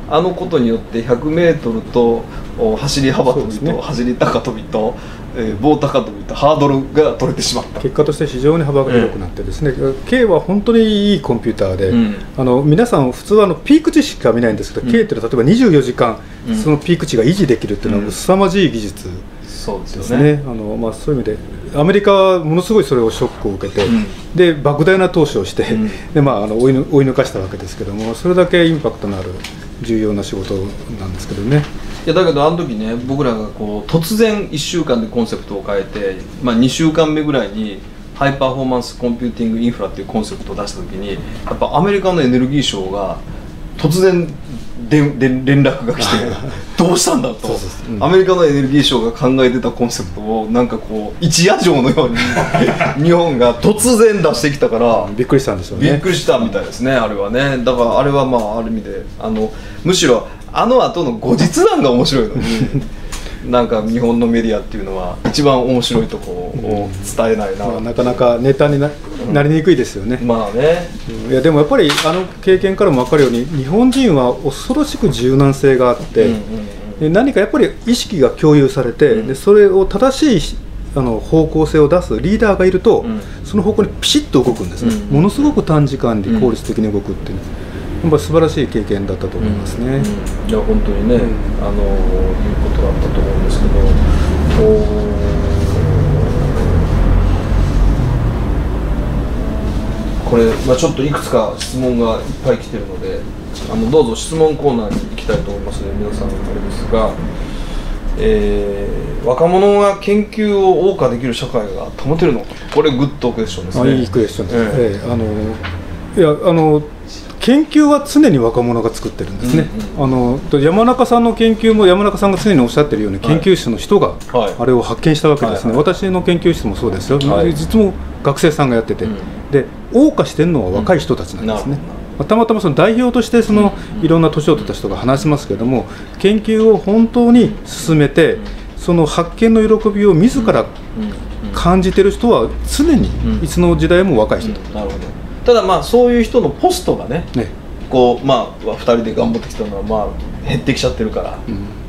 あのことによって 100m と走り幅跳びと、 そうですね、 走り高跳びと、棒高跳びとハードルが取れてしまった。 結果として非常に幅が広くなってですね、K は本当にいいコンピューターで、皆さん普通はピーク値しか見ないんですけど、K っていうのは例えば24時間そのピーク値が維持できるっていうのは凄まじい技術ですね。そういう意味でアメリカはものすごいそれをショックを受けて、で莫大な投資をして、で追い抜かしたわけですけども、それだけインパクトのある重要な仕事なんですけどね。 いやだけどあの時ね、僕らがこう突然1週間でコンセプトを変えて、2週間目ぐらいにハイパフォーマンスコンピューティングインフラっていうコンセプトを出した時に、やっぱアメリカのエネルギー省が突然連絡が来てどうしたんだと。アメリカのエネルギー省が考えてたコンセプトをなんかこう一夜城のように日本が突然出してきたからびっくりしたんでしょうね。 びっくりしたみたいですね、あれはね。だからあれはある意味でむしろあの後の後日談が面白いのになんか日本のメディアっていうのは一番面白いとこを伝えないな、 なかなかネタになりにくいですよね。いやでもやっぱり経験からも分かるように、日本人は恐ろしく柔軟性があって、何かやっぱり意識が共有されて、でそれを正しい方向性を出すリーダーがいると、その方向にピシッと動くんですね。ものすごく短時間に効率的に動くっていう、やっぱ素晴らしい経験だったと思いますね。 いや本当にね、いうことだったと思うんですけど、これ、ちょっといくつか質問がいっぱい来てるので、どうぞ質問コーナーに行きたいと思いますので、皆さんあれですが、若者が研究を謳歌できる社会が保てるのか、これグッドクエスチョンですね。 いいクエスチョンです。研究は常に若者が作ってるんですね。山中さんの研究も山中さんが常におっしゃってるように、研究室の人があれを発見したわけですね。私の研究室もそうですよ。実も学生さんがやってて、で謳歌してるのは若い人たちなんですね。たまたまその代表としていろんな年を取った人が話しますけれども、研究を本当に進めてその発見の喜びを自ら感じてる人は常にいつの時代も若い人だ。 なるほど。ただそういう人のポストがね、こう2人で頑張ってきたのは減ってきちゃってるから、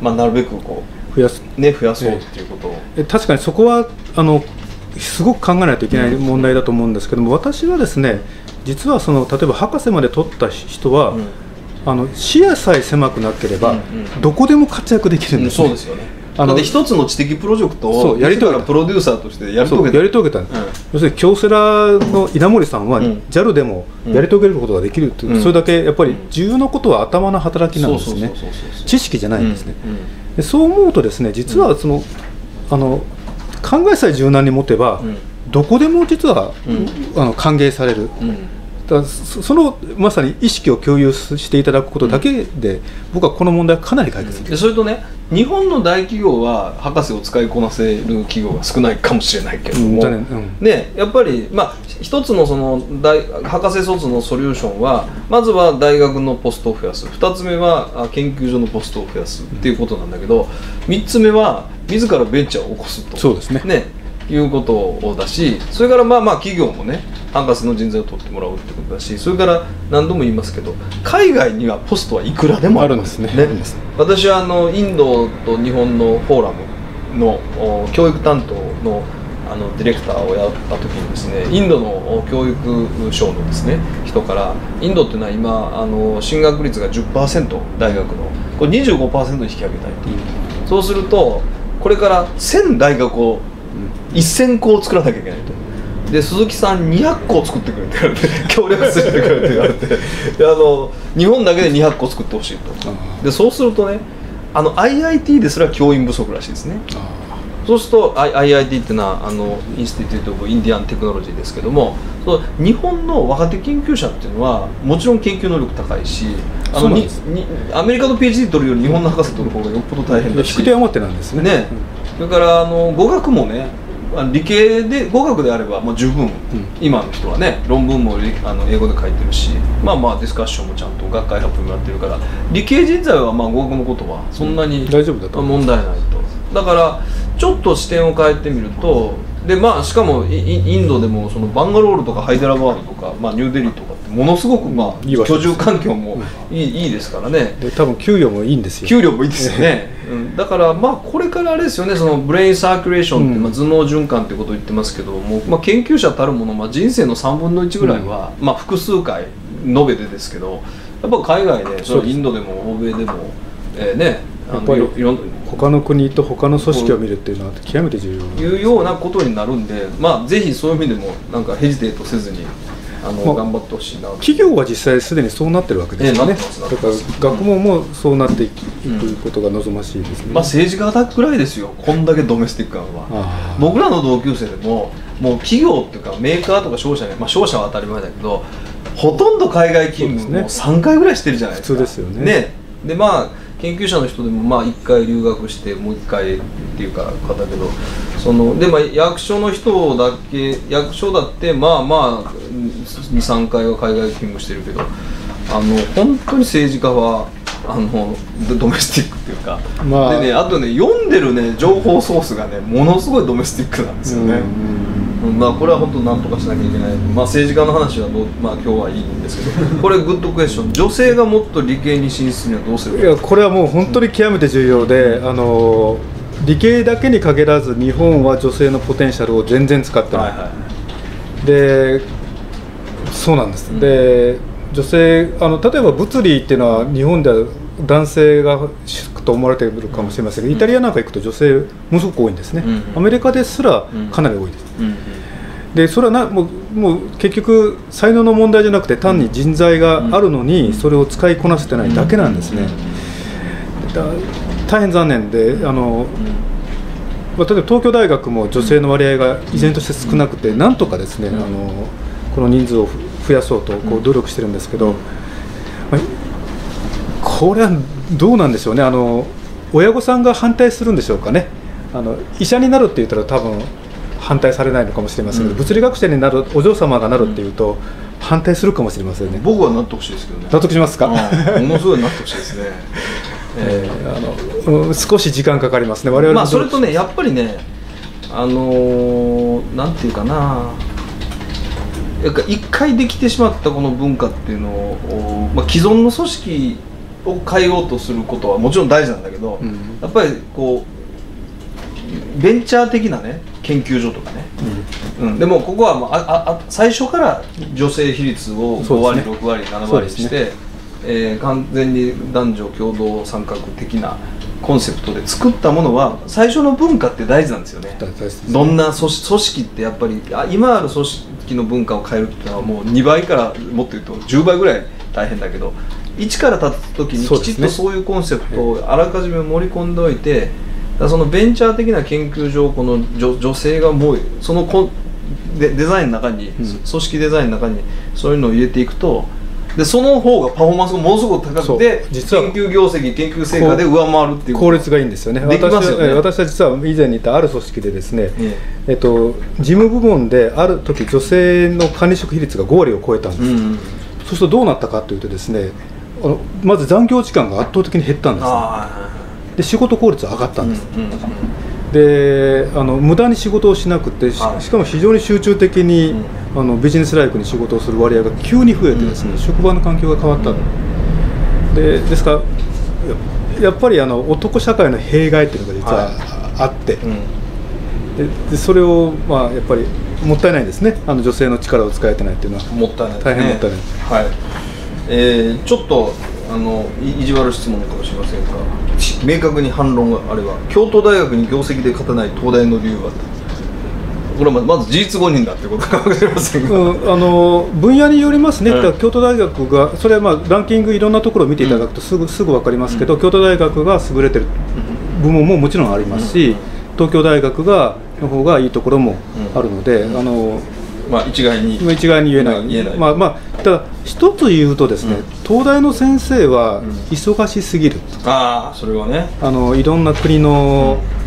なるべくこう増やそうっていうことを、 確かにそこはすごく考えないといけない問題だと思うんですけども、私はですね、実は例えば博士まで取った人は、視野さえ狭くなければどこでも活躍できるんですね。 そうですよね。だって一つの知的プロジェクトをやり遂げたプロデューサーとしてやり遂げたんです。要するに京セラの稲森さんは JAL でもやり遂げることができるという、それだけやっぱり重要なことは頭の働きなんですね。知識じゃないんですね。そう思うとですね、実は考えさえ柔軟に持てばどこでも実は歓迎される。まさに意識を共有していただくことだけで、僕はこの問題はかなり解決できる。 それとね、日本の大企業は博士を使いこなせる企業が少ないかもしれないけれども、やっぱり一つの博士卒のソリューションは、まずは大学のポストを増やす、2つ目は研究所のポストを増やすっていうことなんだけど、3つ目は自らベンチャーを起こすと。 そうですね。 いうことをだし、それから企業もね、博士の人材を取ってもらうってことだし、それから何度も言いますけど、海外にはポストはいくらでもあるんですね。私はインドと日本のフォーラムの教育担当のディレクターをやった時にですね、インドの教育省のですね人から、インドっていうのは今進学率が 10% 大学のこれ 25% に引き上げたいっていう、そうするとこれから1000大学を1000校作らなきゃいけないと。で鈴木さん200校作ってくれって言われて協力してくれって言われて日本だけで200校作ってほしいと。でそうするとね、IIT ですら教員不足らしいですね。そうすると IIT っていうのはインスティテュート・オブ・インディアン・テクノロジーですけども、日本の若手研究者っていうのはもちろん研究能力高いし、アメリカの PhD 取るより日本の博士取る方がよっぽど大変だし、 引く手を持ってなんですね。 それから語学もね、理系で語学であれば十分、今の人はね論文も英語で書いてるし、ディスカッションもちゃんと学会発表もやってるから、理系人材は語学のことはそんなに大丈夫だと問題ないと。だからちょっと視点を変えてみると、 でまあしかもインドでもそのバンガロールとかハイデラバードとか、まあ、ニューデリーとかってものすごく、まあ、居住環境もいいですからね。 で多分給与もいいんですよ。 給料もいいですよね、だからまあこれからあれですよね、そのブレインサーキュレーションって、まあ、頭脳循環ってことを言ってますけども、まあ、研究者たるもの、まあ、人生の3分の1ぐらいは、まあ、複数回延べでですけど、やっぱ海外で、それインドでも欧米でも、ね、 やっぱり他の国と他の組織を見るっていうのは極めて重要いうようなことになるんで、まあ、ぜひそういう意味でもなんかヘジテートせずに頑張ってほしいな。 企業は実際すでにそうなってるわけですよね。だから学問もそうなっていくことが望ましいですね。 まあ、政治家ぐらいですよ、こんだけドメスティックなのは。僕らの同級生でももう企業っていうかメーカーとか商社ね、まあ、商社は当たり前だけどほとんど海外勤務も3回ぐらいしてるじゃないですか。 普通ですよね。 でまあ研究者の人でもまあ1回留学してもう1回っていうかだけど、で、まあ、役所の人だけ、役所だってまあまあ 2,3 回は海外勤務してるけど、本当に政治家はドメスティックっていうか、まあ、でね、あとね読んでるね情報ソースがねものすごいドメスティックなんですよね。まあ、これは本当なんとかしなきゃいけない、まあ、政治家の話はまあ、今日はいいんですけど、これグッドクエスチョン、女性がもっと理系に進出にはどうするか。 いやこれはもう本当に極めて重要で、理系だけに限らず日本は女性のポテンシャルを全然使ってない、でそうなんです、で女性例えば物理っていうのは日本では男性が主と思われているかもしれませんが、イタリアなんか行くと女性ものすごく多いんですね、アメリカですらかなり多いです、でそれはもう結局才能の問題じゃなくて単に人材があるのにそれを使いこなせてないだけなんですね。大変残念で、例えば東京大学も女性の割合が依然として少なくて、なんとかですね、この人数を増やそうと努力してるんですけど、これはどうなんでしょうね。親御さんが反対するんでしょうかね。医者になるって言ったら多分反対されないのかもしれませんけど、物理学者になるお嬢様がなるっていうと反対するかもしれませんね。 僕はなってほしいですけどね。 納得しますか？ものすごいなってほしいですね。 少し時間かかりますね。我々 まあそれとね、やっぱりね、なんていうかな、一回できてしまったこの文化っていうのを、まあ、既存の組織を変えようとすることはもちろん大事なんだけど、やっぱりこうベンチャー的なね研究所とかね、でもここは、まあ、最初から女性比率を5割、6割、7割にして、完全に男女共同参画的なコンセプトで作ったものは最初の文化って大事なんですよね。どんな組織ってやっぱり今ある組織の文化を変えるっていうのはもう2倍からもっと言うと10倍ぐらい大変だけど、一から立つ時にきちっとそういうコンセプトをあらかじめ盛り込んでおいて、そのベンチャー的な研究所をこの女性がもうそのデザインの中に、組織デザインの中にそういうのを入れていくと、でその方がパフォーマンスがものすごく高くて、実は研究業績、研究成果で上回るっていう効率がいいんですよね。私は実は以前にいたある組織でですね、事務部門である時女性の管理職比率が5割を超えたんです、そうするとどうなったかというとですね、まず残業時間が圧倒的に減ったんです、で仕事効率が上がったんです、で無駄に仕事をしなくて しかも非常に集中的にビジネスライクに仕事をする割合が急に増えてですね、職場の環境が変わった、ですからやっぱり男社会の弊害っていうのが実はあって、でそれをまあやっぱりもったいないですね。女性の力を使えてないっていうのはもったいないですね。 大変もったいない。 ちょっと意地悪質問かもしれませんが、明確に反論があれば、京都大学に業績で勝たない東大の理由は、これはまず事実誤認だということかもしれませんが、 分野によりますね、京都大学が、それはまあランキングいろんなところを見ていただくとすぐ分かりますけど、京都大学が優れてる部門ももちろんありますし、東京大学の方がいいところもあるので、 まあ一概に言えない。ただ一つ言うとですね、東大の先生は忙しすぎる。 それはね。 いろんな国の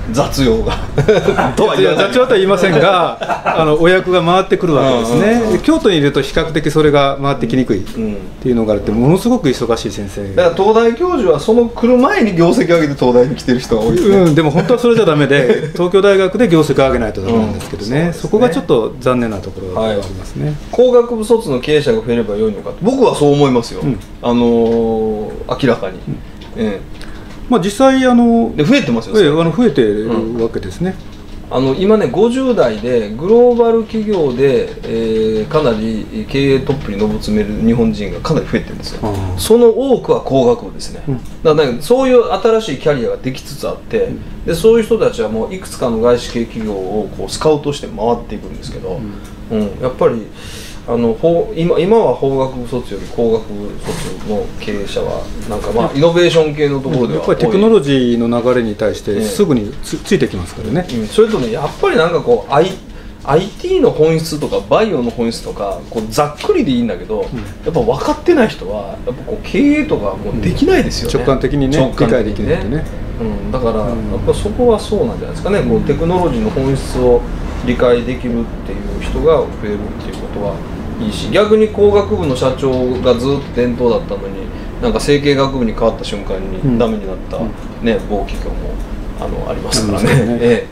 雑用がとは言わない。 雑用とは言いませんがお役が回ってくるわけですね。京都にいると比較的それが回ってきにくいっていうのがあるって、ものすごく忙しい先生だから東大教授はその来る前に業績を上げて東大に来てる人が多いですね。 でも本当はそれじゃダメで東京大学で業績を上げないとダメなんですけどね、そこがちょっと残念なところがありますね。 工学部卒の経営者が増えれば良いのかと、僕はそう思いますよ、明らかに、 実際で増えてますよ、 増えてるわけですね。 今ね50代でグローバル企業で、かなり経営トップに上り詰める日本人がかなり増えてるんですよ。その多くは工学部ですね、だからねそういう新しいキャリアができつつあって、でそういう人たちはもういくつかの外資系企業をこうスカウトして回っていくんですけど、やっぱり今は法学部卒より工学部卒の経営者はなんかイノベーション系のところではやっぱりテクノロジーの流れに対してすぐについてきますからね。 それとねやっぱりなんかこうIT の本質とかバイオの本質とかこうざっくりでいいんだけど、やっぱ分かってない人はやっぱこう経営とかもうできないですよね、 直感的にね理解できないとね、 だからやっぱそこはそうなんじゃないですかね、こうテクノロジーの本質を理解できるっていう人が増えるっていうことはいいし、逆に工学部の社長がずっと伝統だったのになんか整形学部に変わった瞬間にダメになった、某企業もありますからね。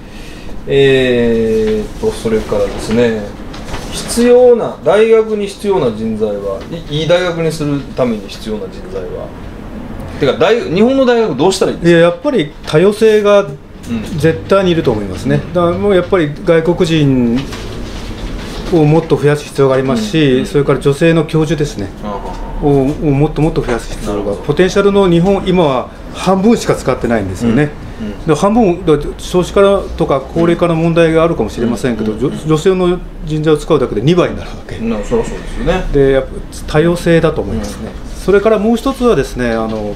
それからですね、大学に必要な人材はいい大学にするために必要な人材はてか日本の大学どうしたらいいですか？ やっぱり多様性が絶対にいると思いますね。だからもうやっぱり外国人をもっと増やす必要がありますし、それから女性の教授ですねをもっともっと増やす必要が、ポテンシャルの日本今は半分しか使ってないんですよね。で半分少子化とか高齢化の問題があるかもしれませんけど、女性の人材を使うだけで2倍になるわけそりゃそうですよね。 でやっぱ多様性だと思いますね。それからもう一つはですね、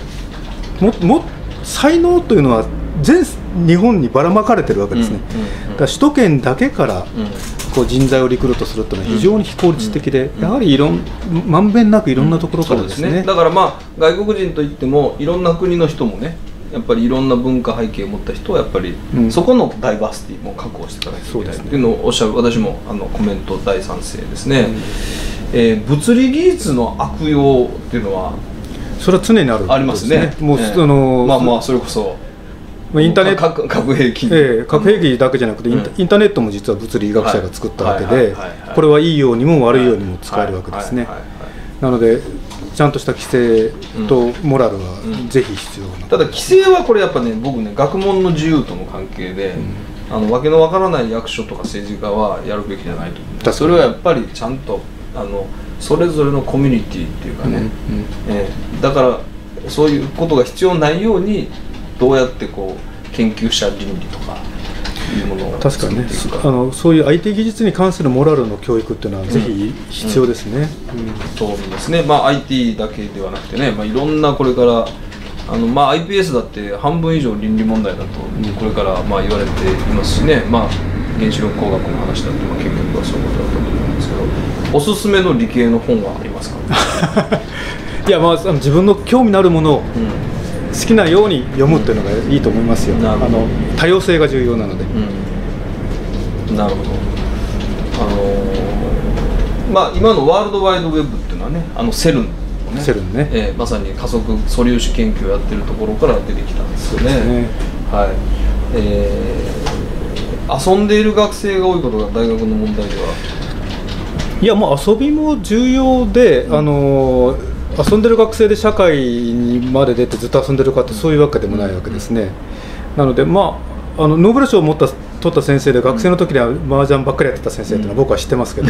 才能というのは全日本にばらまかれてるわけですね。だから首都圏だけからこう人材をリクルートするというのは非常に非効率的で、やはりまんべんなくいろんなところからですね。 だから外国人といってもいろんな国の人もね、やっぱりいろんな文化背景を持った人はやっぱり、そこのダイバーシティも確保していかないといけないっていうのをおっしゃる。私もコメント大賛成ですね。物理技術の悪用っていうのはそれは常にある、 ありますね。もうそれこそインターネット核兵器、 核兵器だけじゃなくてインターネットも実は物理学者が作ったわけで、これはいいようにも悪いようにも使えるわけですね。なのでちゃんとした規制とモラルはぜひ必要な、 ただ規制はこれやっぱね、僕ね学問の自由との関係で、わけのわからない役所とか政治家はやるべきじゃないと思う。それはやっぱりちゃんとそれぞれのコミュニティっていうかね、だからそういうことが必要ないようにどうやってこう研究者倫理とかいうものを確かにね、そういう IT 技術に関するモラルの教育っていうのはぜひ必要ですね。 そうですね。IT だけではなくてね、いろんなこれからiPS だって半分以上倫理問題だとこれから言われていますしね、原子力工学の話だって結局はそういうことだと思うんですけど、おすすめの理系の本はありますか？ いや自分の興味のあるものを好きなように読むっていうのがいいと思いますよ。多様性が重要なので。 なるほど。今のワールドワイドウェブっていうのはね、セルンね、まさに加速素粒子研究をやってるところから出てきたんですよね。遊んでいる学生が多いことが大学の問題では。 いや遊びも重要で、遊んでる学生で社会にまで出てずっと遊んでるかってそういうわけでもないわけですね。なのでノーベル賞を取った先生で学生の時には麻雀ばっかりやってた先生っていうのは僕は知ってますけど、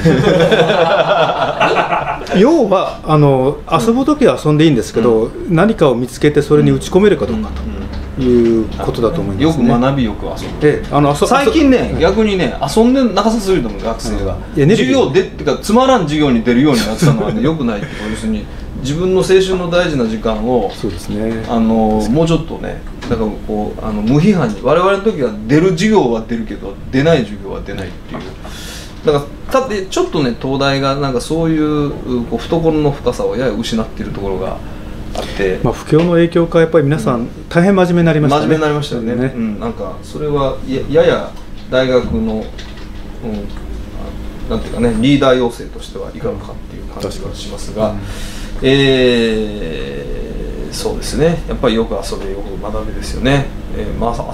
要は遊ぶ時は遊んでいいんですけど、何かを見つけてそれに打ち込めるかどうかということだと思いますね。 よく学びよく遊ぶ。最近ね逆にね遊んでなさすぎると思う学生が。授業でってかつまらん授業に出るようになったのはねよくないってこと。要するに自分の青春の大事な時間をそうですね、 もうちょっとね、だからこう無批判に、我々の時は出る授業は出るけど出ない授業は出ないっていう。だからちょっとね東大がなんかそういう懐の深さをやや失っているところがあって、 まあ、不況の影響かやっぱり皆さん大変真面目になりましたね。 真面目になりましたよね。なんかそれはやや大学の、なんていうかね、リーダー養成としてはいかがかっていう感じがしますが、そうですね、やっぱりよく遊べよく学べですよね。まあ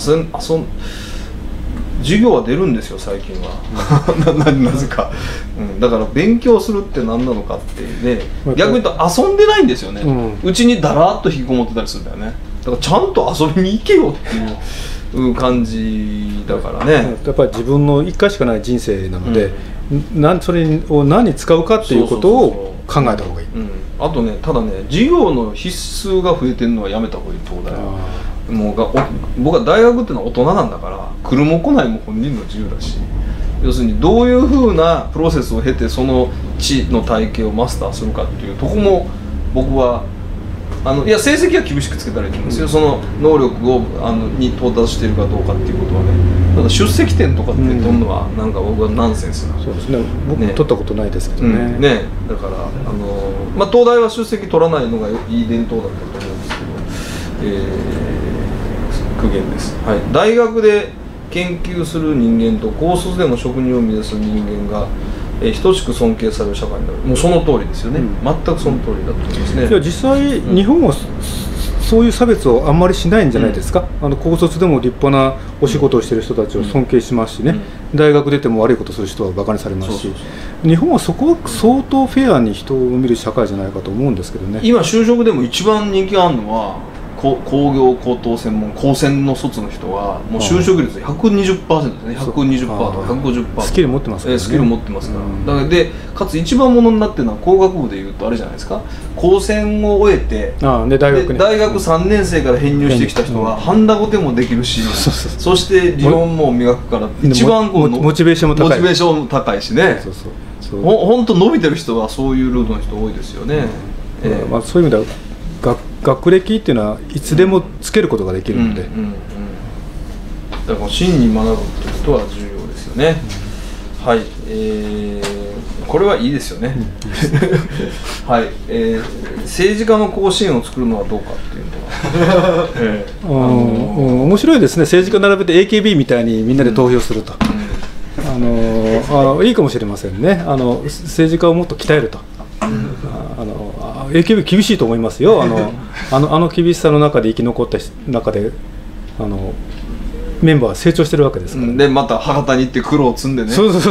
授業は出るんですよ最近は。なぜか、だから勉強するって何なのかってね、逆に言うと遊んでないんですよね。うちにだらっと引きこもってたりするんだよね。だからちゃんと遊びに行けよっていう感じだからね。 やっぱり自分の1回しかない人生なので、それを何に使うかっていうことを考えた方がいい。 あとね、ただね、授業の必須が増えてるのはやめた方がいい東大は。もう僕は大学っていうのは大人なんだから、来るも来ないも本人の自由だし、要するにどういうふうなプロセスを経てその知の体系をマスターするかっていうとこも僕はいや成績は厳しくつけたらいいと思うんですよ。その能力をに到達しているかどうかっていうことはね。ただ出席点とかって取るのはなんか僕はナンセンスな。 そうですね。僕取ったことないですけどね。 ね、だからまあ東大は出席取らないのがいい伝統だったと思うんですけど。苦言です、はい、大学で研究する人間と高卒でも職人を目指す人間が、等しく尊敬される社会になる。もうその通りですよね、全くその通りだと思いますね。 いや実際、日本はそういう差別をあんまりしないんじゃないですか。高卒でも立派なお仕事をしている人たちを尊敬しますしね、大学出ても悪いことする人はバカにされますし、日本はそこは相当フェアに人を見る社会じゃないかと思うんですけどね。 今就職でも一番人気があるのは工業高等専門高専の卒の人はもう就職率 120% ですね。120%とか150% スキル持ってますからね。 スキル持ってますから、だからでかつ一番ものになってるのは工学部でいうとあれじゃないですか。高専を終えて大学3年生から編入してきた人はハンダゴテもできるし、そして理論も磨くから一番モチベーションも高いしね。本当伸びてる人はそういうルートの人多いですよね。 まあそういう意味では学歴っていうのはいつでもつけることができるので、 だから真に学ぶってことは重要ですよね。はい、これはいいですよね。はい、政治家の甲子園を作るのはどうかっていうのは、 面白いですね。政治家並べて AKB みたいにみんなで投票すると、いいかもしれませんね。政治家をもっと鍛えると。AKB 厳しいと思いますよ。厳しさの中で生き残った中でメンバーは成長してるわけですから、 でまた博多に行って苦労を積んでね。 そう人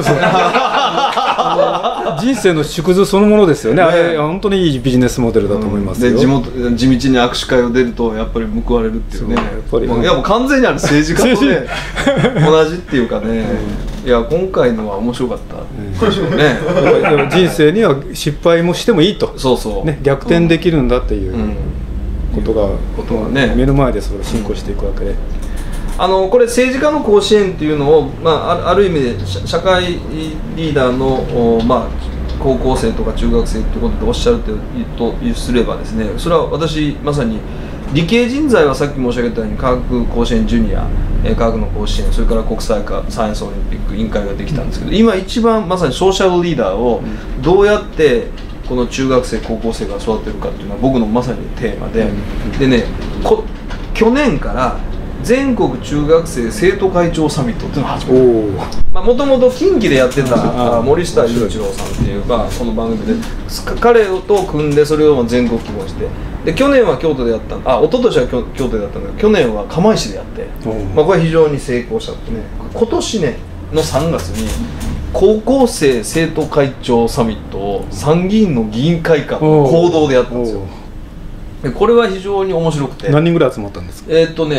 生の縮図そのものですよね。あれ本当にいいビジネスモデルだと思いますよ。 で地道に握手会を出るとやっぱり報われるっていうね。いやもう完全にある政治家とね同じっていうかね。いや今回のは面白かったでしょうね。 人生には失敗もしてもいいと、ね、逆転できるんだっていうことがね、目の前でそれを進行していくわけで、 これ政治家の甲子園っていうのを、ある意味で社会リーダーの、高校生とか中学生ってことでおっしゃるとすればですね、それは私まさに理系人材はさっき申し上げたように科学甲子園ジュニア、科学の甲子園、それから国際科サイエンスオリンピック委員会ができたんですけど、今一番まさにソーシャルリーダーをどうやってこの中学生高校生が育てるかっていうのは僕のまさにテーマで、でね、去年から全国中学生生徒会長サミットっていうのを始めた。もともと近畿でやってた森下雄一郎さんっていう、この番組で彼と組んでそれを全国規模にして、で去年は京都でやった一昨年は京都でやったんだけど、去年は釜石でやって、これ非常に成功したってね。今年ねの3月に高校生生徒会長サミットを参議院の議員会館の講堂でやったんですよ。これは非常に面白くて、 何人ぐらい集まったんですか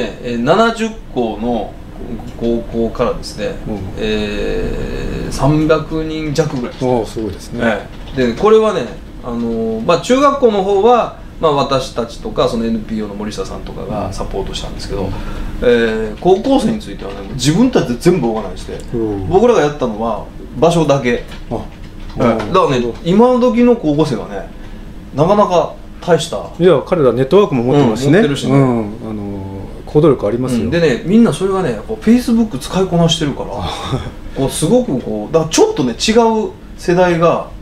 ？70校の高校からですね、300人弱ぐらいです。 すごいですね。 でこれはね、中学校の方は、私たちとかその NPO の森下さんとかがサポートしたんですけど、高校生についてはね、自分たちで全部オーガナイズして、僕らがやったのは場所だけ。だからね、今時の高校生はね、なかなか大した。 いや、彼らネットワークも持ってますしね。行動力ありますよ。 でね、みんなそれがね、フェイスブック使いこなしてるからすごくだからちょっとね違う世代が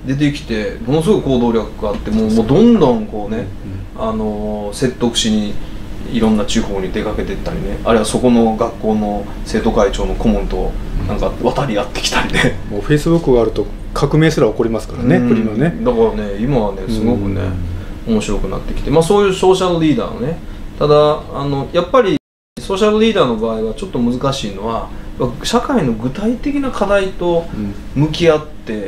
出てきてものすごい行動力があってもうどんどんこうね、説得しにいろんな地方に出かけていったりね、あるいはそこの学校の生徒会長の顧問となんか渡り合ってきたりね、 もうフェイスブックがあると革命すら起こりますからね、国のね。 だからね今はねすごくね、面白くなってきて、まあ、そういうソーシャルリーダーのね、ただやっぱりソーシャルリーダーの場合はちょっと難しいのは社会の具体的な課題と向き合って、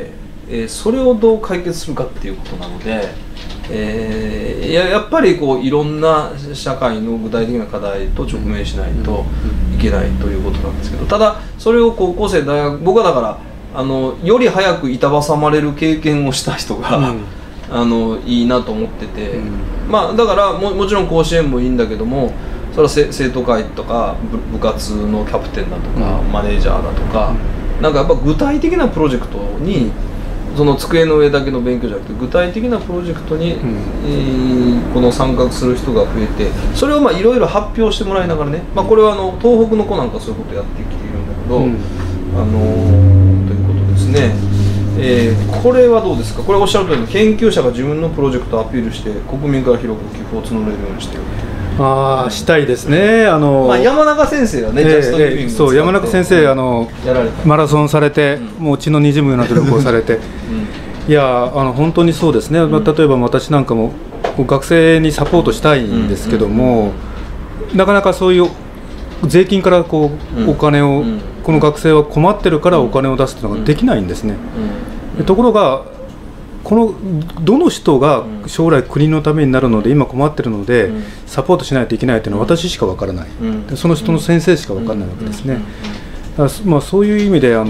それをどう解決するかっていうことなので、やっぱりこういろんな社会の具体的な課題と直面しないといけないということなんですけど、ただそれを高校生大学、僕はだからより早く板挟まれる経験をした人が、いいなと思ってて、まあだからもちろん甲子園もいいんだけども、それは生徒会とか部活のキャプテンだとか、マネージャーだとか、なんかやっぱ具体的なプロジェクトに、その机の上だけの勉強じゃなくて具体的なプロジェクトに、この参画する人が増えて、それをいろいろ発表してもらいながらね、まあ、これは東北の子なんかそういうことやってきているんだけど、ということですね。これはどうですか。これおっしゃる通りの研究者が自分のプロジェクトをアピールして国民から広く寄付を募れるようにしている。 したいですね。 まあ、山中先生はね、ジャストギビングそう、山中先生マラソンされて、もう血の滲むような努力をされて、いや本当にそうですね。例えば私なんかも学生にサポートしたいんですけども、なかなかそういう税金からお金を、この学生は困ってるからお金を出すというのができないんですね。ところがどの人が将来国のためになるので今困ってるのでサポートしないといけないというのは私しか分からない、その人の先生しか分からないわけですね。まあそういう意味で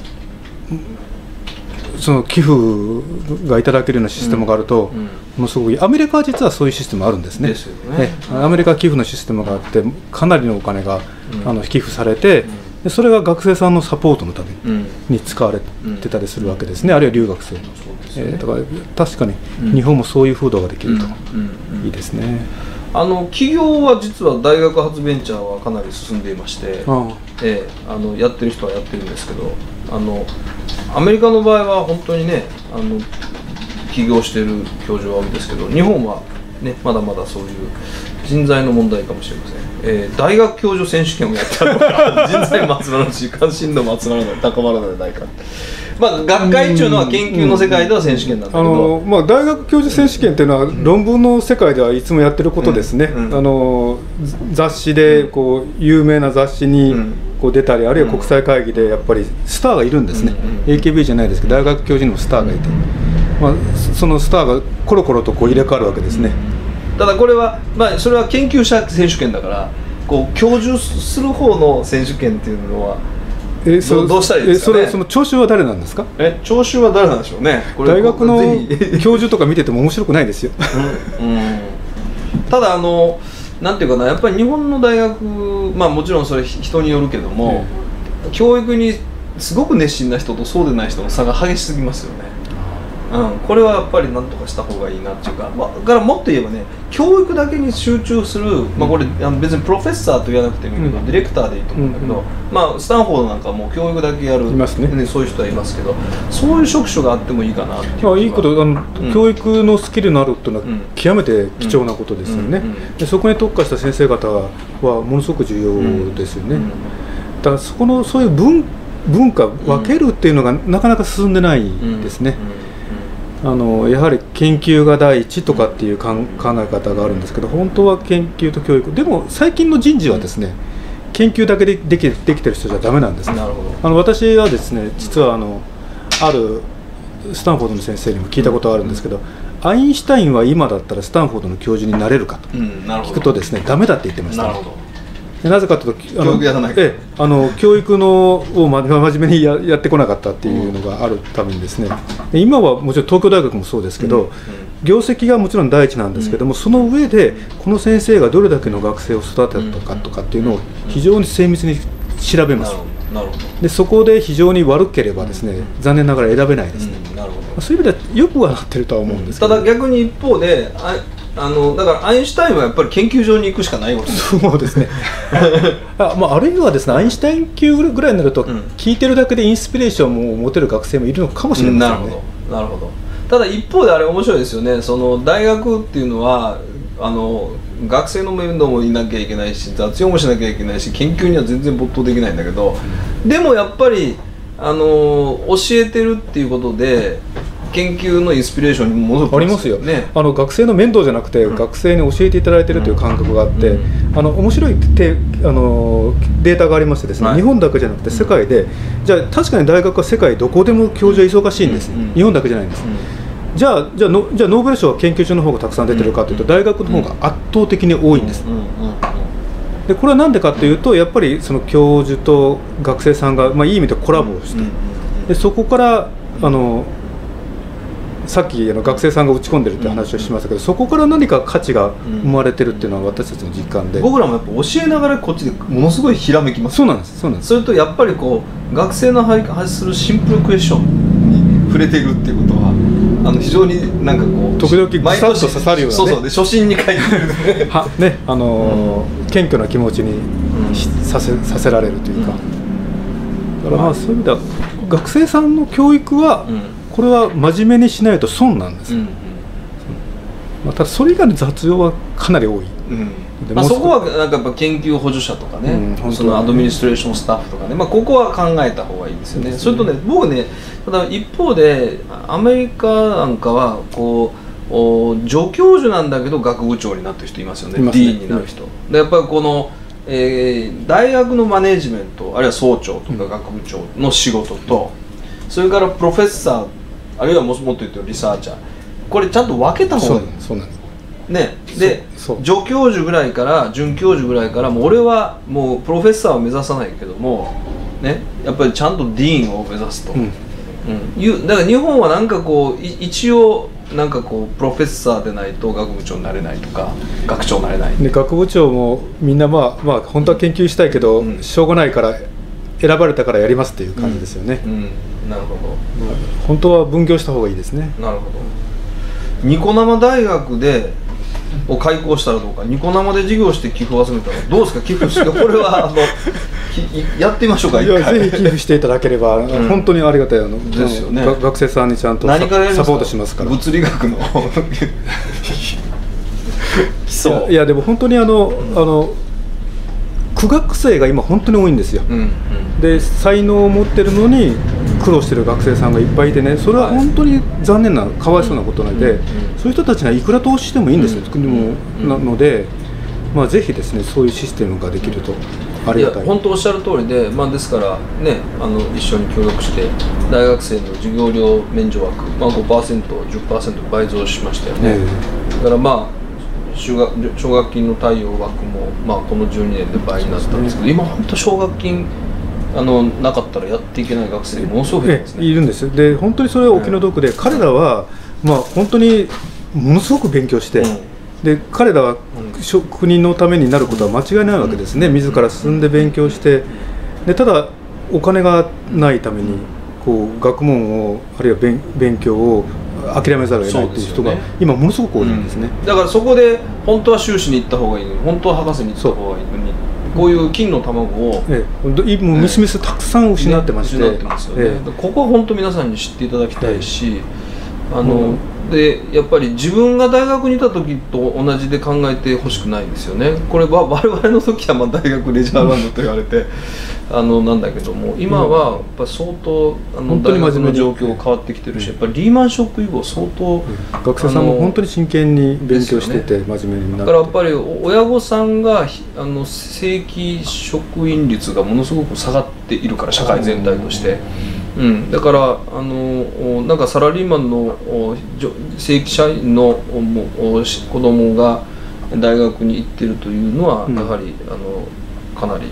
その寄付がいただけるようなシステムがあるとものすごくいい。アメリカは実はそういうシステムあるんですね。アメリカは寄付のシステムがあってかなりのお金が寄付されて、それが学生さんのサポートのために使われてたりするわけですね、あるいは留学生の。だから確かに日本もそういう風土ができるといいですね。 企業は実は大学発ベンチャーはかなり進んでいまして、やってる人はやってるんですけど、アメリカの場合は本当にね起業している教授は多いんですけど、日本はねまだまだそういう人材の問題かもしれません。大学教授選手権をやったのが人材も集まらないし関心度も集まらない、高まらないないか。まあ学会っていうのは研究の世界では選手権なんだけど、 まあ、大学教授選手権っていうのは論文の世界ではいつもやってることですね。雑誌で有名な雑誌に出たり、あるいは国際会議でやっぱりスターがいるんですね。AKB じゃないですけど大学教授にもスターがいて、まあ、そのスターがコロコロと入れ替わるわけですね。 ただこれは、まあ、それは研究者選手権だから教授する方の選手権っていうのはどうしたらいいですかね。 その聴衆は誰なんですか。 聴衆は誰なんでしょうね。 大学の教授とか見てても面白くないですよ。 ただなんていうかな、やっぱり日本の大学、まあもちろんそれ人によるけども、教育にすごく熱心な人とそうでない人の差が激しすぎますよね。これはやっぱり何とかした方がいいなっていうか、だからもっと言えばね、教育だけに集中する、まあ、これ別にプロフェッサーと言わなくてもいいけど、ディレクターでいいと思うんだけど、まあ、スタンフォードなんかも教育だけやる、そういう人はいますけど、そういう職種があってもいいかなっていう。 いいこと、教育のスキルのあるっていうのは極めて貴重なことですよね。でそこに特化した先生方はものすごく重要ですよね。だからそういう文化分けるっていうのがなかなか進んでないですね。やはり研究が第一とかっていう考え方があるんですけど、本当は研究と教育でも最近の人事はですね、研究だけでできてる人じゃダメなんですね。私はですね、実はあるスタンフォードの先生にも聞いたことがあるんですけど、アインシュタインは今だったらスタンフォードの教授になれるかと聞くとですね、ダメだって言ってました。なぜかというと教育を真面目にやってこなかったっていうのがあるためにですね、今はもちろん東京大学もそうですけど、業績がもちろん第一なんですけども、その上でこの先生がどれだけの学生を育てたかとかっていうのを非常に精密に調べます。でそこで非常に悪ければですね、残念ながら選べないですね。そういう意味ではよくはなってるとは思うんですけど、 ただ逆に一方でだからアインシュタインはやっぱり研究所に行くしかないわけですそうですね。あるいはですね、アインシュタイン級ぐらいになると、聞いてるだけでインスピレーションを持てる学生もいるのかもしれませんね。 なるほど。ただ一方であれ面白いですよね。その大学っていうのは学生の面倒もいなきゃいけないし、雑用もしなきゃいけないし、研究には全然没頭できないんだけど、でもやっぱり教えてるっていうことで研究のインスピレーションにも戻ってありますよね。 学生の面倒じゃなくて、学生に教えていただいているという感覚があって、面白いデータがありましてですね、日本だけじゃなくて世界で、じゃあ確かに大学は世界どこでも教授は忙しいんです、日本だけじゃないんです。じゃあノーベル賞は研究所の方がたくさん出てるかというと、大学の方が圧倒的に多いんです。でこれは何でかというと、やっぱりその教授と学生さんが、いい意味でコラボをして、でそこからさっき学生さんが打ち込んでるって話をしましたけど、そこから何か価値が生まれてるっていうのは私たちの実感で、 僕らもやっぱ教えながらこっちでものすごいひらめきます。 そうなんです、そうなんです。 それとやっぱりこう学生の発するシンプルクエスチョンに触れているっていうことは非常になんかこう時々グサッと刺さるようなね、 そうそうで初心に書いてるはね、謙虚な気持ちにさせられるというか、だからそういう意味では学生さんの教育は、これは真面目にしないと損なんです。ただそれ以外の雑用はかなり多い。 そこはなんかやっぱ研究補助者とかね、そのアドミニストレーションスタッフとかね、ここは考えた方がいいですよね。それとね、僕ね、ただ一方でアメリカなんかはこう助教授なんだけど学部長になってる人いますよね。ディーンになる人。でやっぱりこの大学のマネジメント、あるいは総長とか学部長の仕事と、それからプロフェッサー、あるいはもっと言うとリサーチャー、これちゃんと分けた方がいい。 そうなんですね、で助教授ぐらいから準教授ぐらいからもう俺はもうプロフェッサーは目指さないけども、ね、やっぱりちゃんとディーンを目指すと、だから日本はなんかこう一応なんかこうプロフェッサーでないと学部長になれないとか学長になれないで、学部長もみんな本当は研究したいけど、しょうがないから選ばれたからやりますっていう感じですよね。 なるほど。 本当は分業した方がいいですね。 なるほど。ニコ生大学を開校したらどうか、ニコ生で授業して寄付を集めたらどうですか、寄付してこれはやってみましょうか。 いやぜひ寄付していただければ、本当にありがたいですよね。 学生さんにちゃんとサポートしますから。 物理学の基礎。 いやでも本当に苦学生が今本当に多いんですよ。で才能を持ってるのに苦労してる学生さんがいっぱいいてね、それは本当に残念な、かわいそうなことなので、そういう人たちがいくら投資してもいいんですよ。なので、ぜひですね、そういうシステムができるとありがたい。 いや本当おっしゃる通りで、ですからね、一緒に協力して大学生の授業料免除枠、5%、10% 倍増しましたよね。だから奨学金の対応枠も、この12年で倍になったんですけど、今本当奨学金なかったらやっていけない学生ものすごくいますね。 いるんです。で本当にそれはお気の毒で、彼らは本当にものすごく勉強して、で彼らは国のためになることは間違いないわけですね。自ら進んで勉強して、でただお金がないために学問をあるいは勉強を諦めざるを得ないという人が今ものすごく多いんですね。 だからそこで本当は修士に行った方がいいのに、本当は博士に行った方がいいのに、こういう金の卵をもうみすみすたくさん失ってまして、 失ってますよね。ここは本当皆さんに知っていただきたいし、でやっぱり自分が大学にいた時と同じで考えてほしくないんですよね。これ我々の時は大学レジャーランドと言われてなんだけども、今はやっぱ相当大学の状況変わってきてるし、やっぱりリーマンショック以降相当学生さんも本当に真剣に勉強してて、真面目になって、 だからやっぱり親御さんが正規職員率がものすごく下がっているから、社会全体として。だからなんかサラリーマンの正規社員の子供が大学に行ってるというのは、やはりかなり、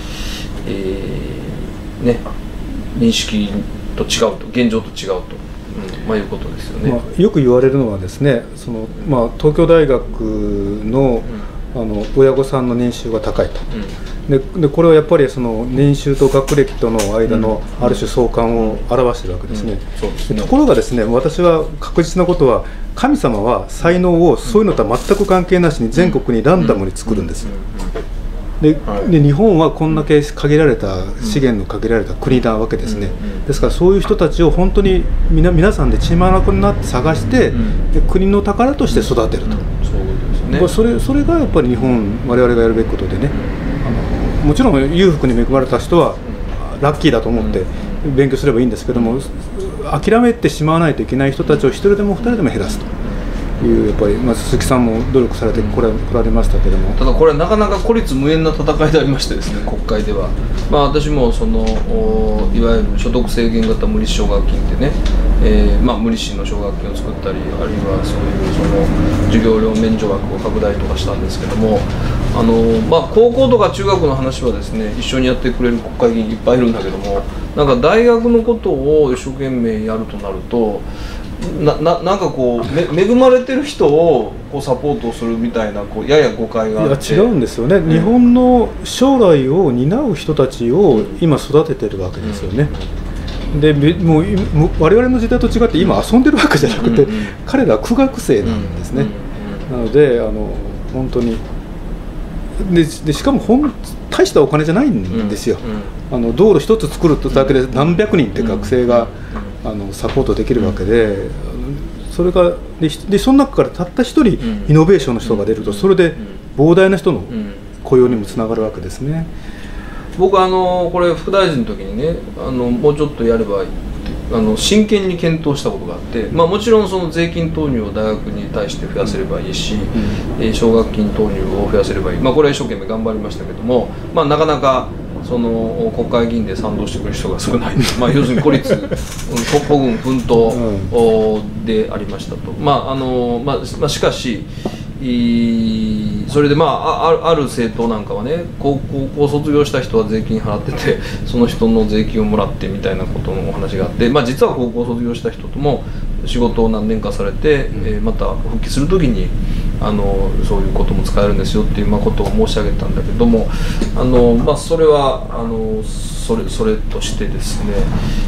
認識と違うと、現状と違うと、いうことですよね。 よく言われるのはですね、東京大学の親御さんの年収が高いと。でこれはやっぱりその年収と学歴との間のある種相関を表しているわけですね。ところがですね、私は確実なことは、神様は才能をそういうのとは全く関係なしに全国にランダムに作るんです。 で日本はこんだけ限られた資源の限られた国なわけですね。ですからそういう人たちを本当に皆さんで血眼になって探して、で国の宝として育てると、それがやっぱり我々がやるべきことでね、もちろん裕福に恵まれた人はラッキーだと思って勉強すればいいんですけども、諦めてしまわないといけない人たちを1人でも2人でも減らすという、やっぱり、鈴木さんも努力されて来られましたけども、 ただこれなかなか孤立無縁な戦いでありましてですね、国会では、私もいわゆる所得制限型無利子奨学金ってね、無利子の奨学金を作ったり、あるいはそういう授業料免除額を拡大とかしたんですけども、高校とか中学の話はですね、一緒にやってくれる国会議員いっぱいいるんだけども、なんか大学のことを一生懸命やるとなると、なんかこう恵まれてる人をこうサポートするみたいなやや誤解があって。 いや違うんですよね、日本の将来を担う人たちを今育ててるわけですよね。でもう我々の時代と違って今遊んでるわけじゃなくて、彼らは苦学生なんですね。なので本当にでしかも大したお金じゃないんですよ。道路一つ作るだけで何百人って学生がサポートできるわけで、それがその中からたった一人イノベーションの人が出ると、それで膨大な人の雇用にもつながるわけですね。 僕これ副大臣の時にね、もうちょっとやれば真剣に検討したことがあって、もちろんその税金投入を大学に対して増やせればいいし、奨学金投入を増やせればいい、これは一生懸命頑張りましたけども、なかなかその国会議員で賛同してくれる人が少ない要するに孤立国軍奮闘でありましたと。しかしそれである政党なんかはね、高校を卒業した人は税金払ってて、その人の税金をもらってみたいなことのお話があって、実は高校を卒業した人とも仕事を何年かされて、また復帰する時にそういうことも使えるんですよっていうことを申し上げたんだけども、それはそれとしてですね、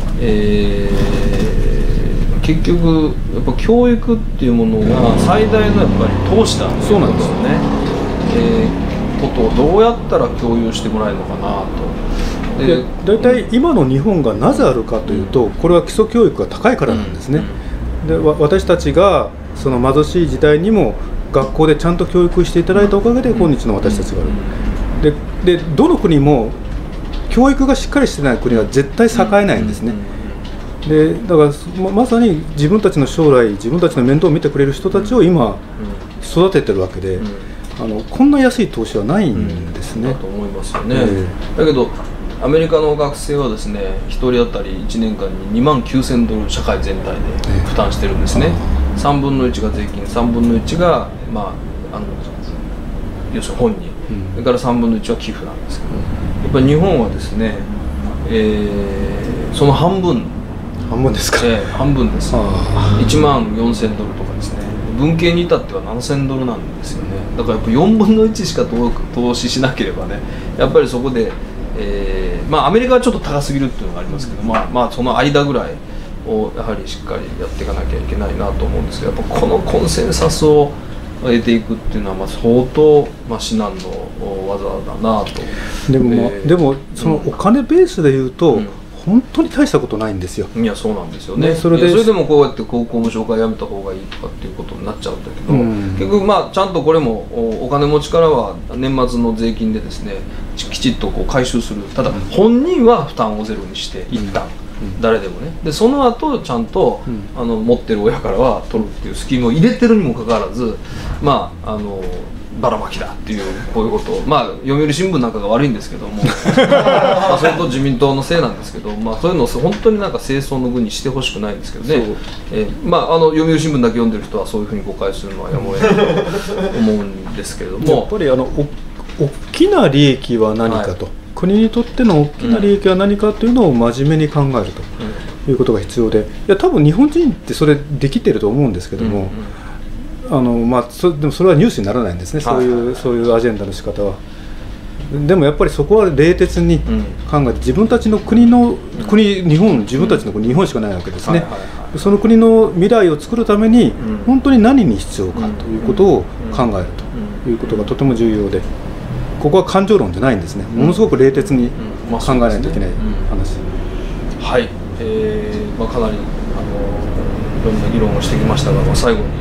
結局やっぱ教育っていうものが最大のやっぱり投資だということですよね。ことをどうやったら共有してもらえるのかなと。 で大体今の日本がなぜあるかというと、これは基礎教育が高いからなんですね。で私たちがその貧しい時代にも学校でちゃんと教育していただいたおかげで今日の私たちがある。でどの国も教育がしっかりしてない国は絶対栄えないんですね。でだからまさに自分たちの将来、自分たちの面倒を見てくれる人たちを今育ててるわけで、こんな安い投資はないんですね。 だと思いますよね。だけどアメリカの学生はですね、1人当たり1年間に$29,000社会全体で負担してるんですね。3分の1が税金、3分の1が要するに本人、それから3分の1は寄付なんですけど、やっぱり日本はですね、その半分ですか。 半分です。$14,000とかですね。文系に至っては$7,000なんですよね。だからやっぱ4分の1しか投資しなければね、やっぱりそこで、アメリカはちょっと高すぎるっていうのがありますけど、その間ぐらいをやはりしっかりやっていかなきゃいけないなと思うんですけど、やっぱこのコンセンサスを得ていくっていうのは相当至難の技だなと。 でもそのお金ベースでいうと、本当に大したことないんですよ。 いやそうなんですよね。それでもこうやって高校の紹介やめた方がいいとかっていうことになっちゃうんだけど、結局ちゃんとこれもお金持ちからは年末の税金でですねきちっと回収する。ただ本人は負担をゼロにして一旦、誰でもね。でその後ちゃんと、持ってる親からは取るっていうスキームを入れてるにもかかわらず、ばらまきだっていうこういうことを、読売新聞なんかが悪いんですけどもそれと自民党のせいなんですけど、そういうのを本当に清掃の具にしてほしくないんですけどね。読売新聞だけ読んでる人はそういうふうに誤解するのはやむを得ないと思うんですけれども、 やっぱり大きな利益は何かと、国にとっての大きな利益は何かというのを真面目に考えるということが必要で、多分日本人ってそれできてると思うんですけども、でもそれはニュースにならないんですね、そういうアジェンダの仕方は。でもやっぱりそこは冷徹に考えて、自分たちの日本、自分たちの国、日本しかないわけですね。その国の未来を作るために本当に何に必要かということを考えるということがとても重要で。 ここは感情論じゃないんですね。ものすごく冷徹に考えないといけない話。 はい、かなりいろんな議論をしてきましたが、最後に、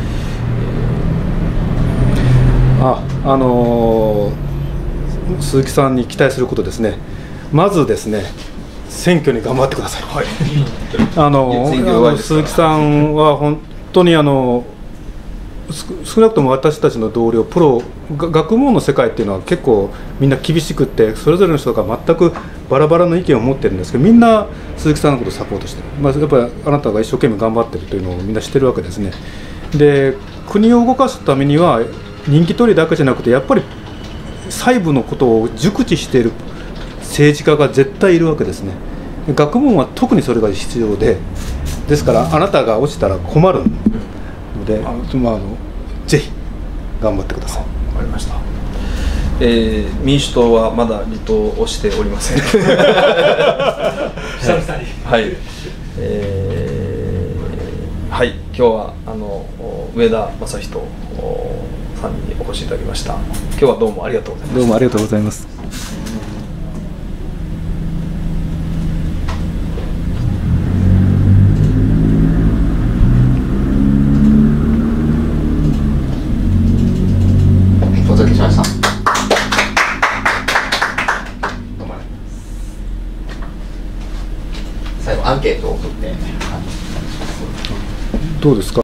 鈴木さんに期待することですね。まずですね、選挙に頑張ってください。はい、鈴木さんは本当に少なくとも私たちの同僚プロ学問の世界っていうのは結構みんな厳しくって、それぞれの人が全くバラバラの意見を持ってるんですけど、みんな鈴木さんのことをサポートしてる、やっぱりあなたが一生懸命頑張ってるというのをみんな知ってるわけですね。で、国を動かすためには人気取りだけじゃなくて、やっぱり細部のことを熟知している政治家が絶対いるわけですね。学問は特にそれが必要で、ですからあなたが落ちたら困るので、ぜひ頑張ってください。わかりました。民主党はまだ離党をしておりません。久々に。はい。はい、今日は上田正人さんにお越しいただきました。今日はどうもありがとうございます。どうもありがとうございます。 お届けしました。最後アンケートを送って。どうですか。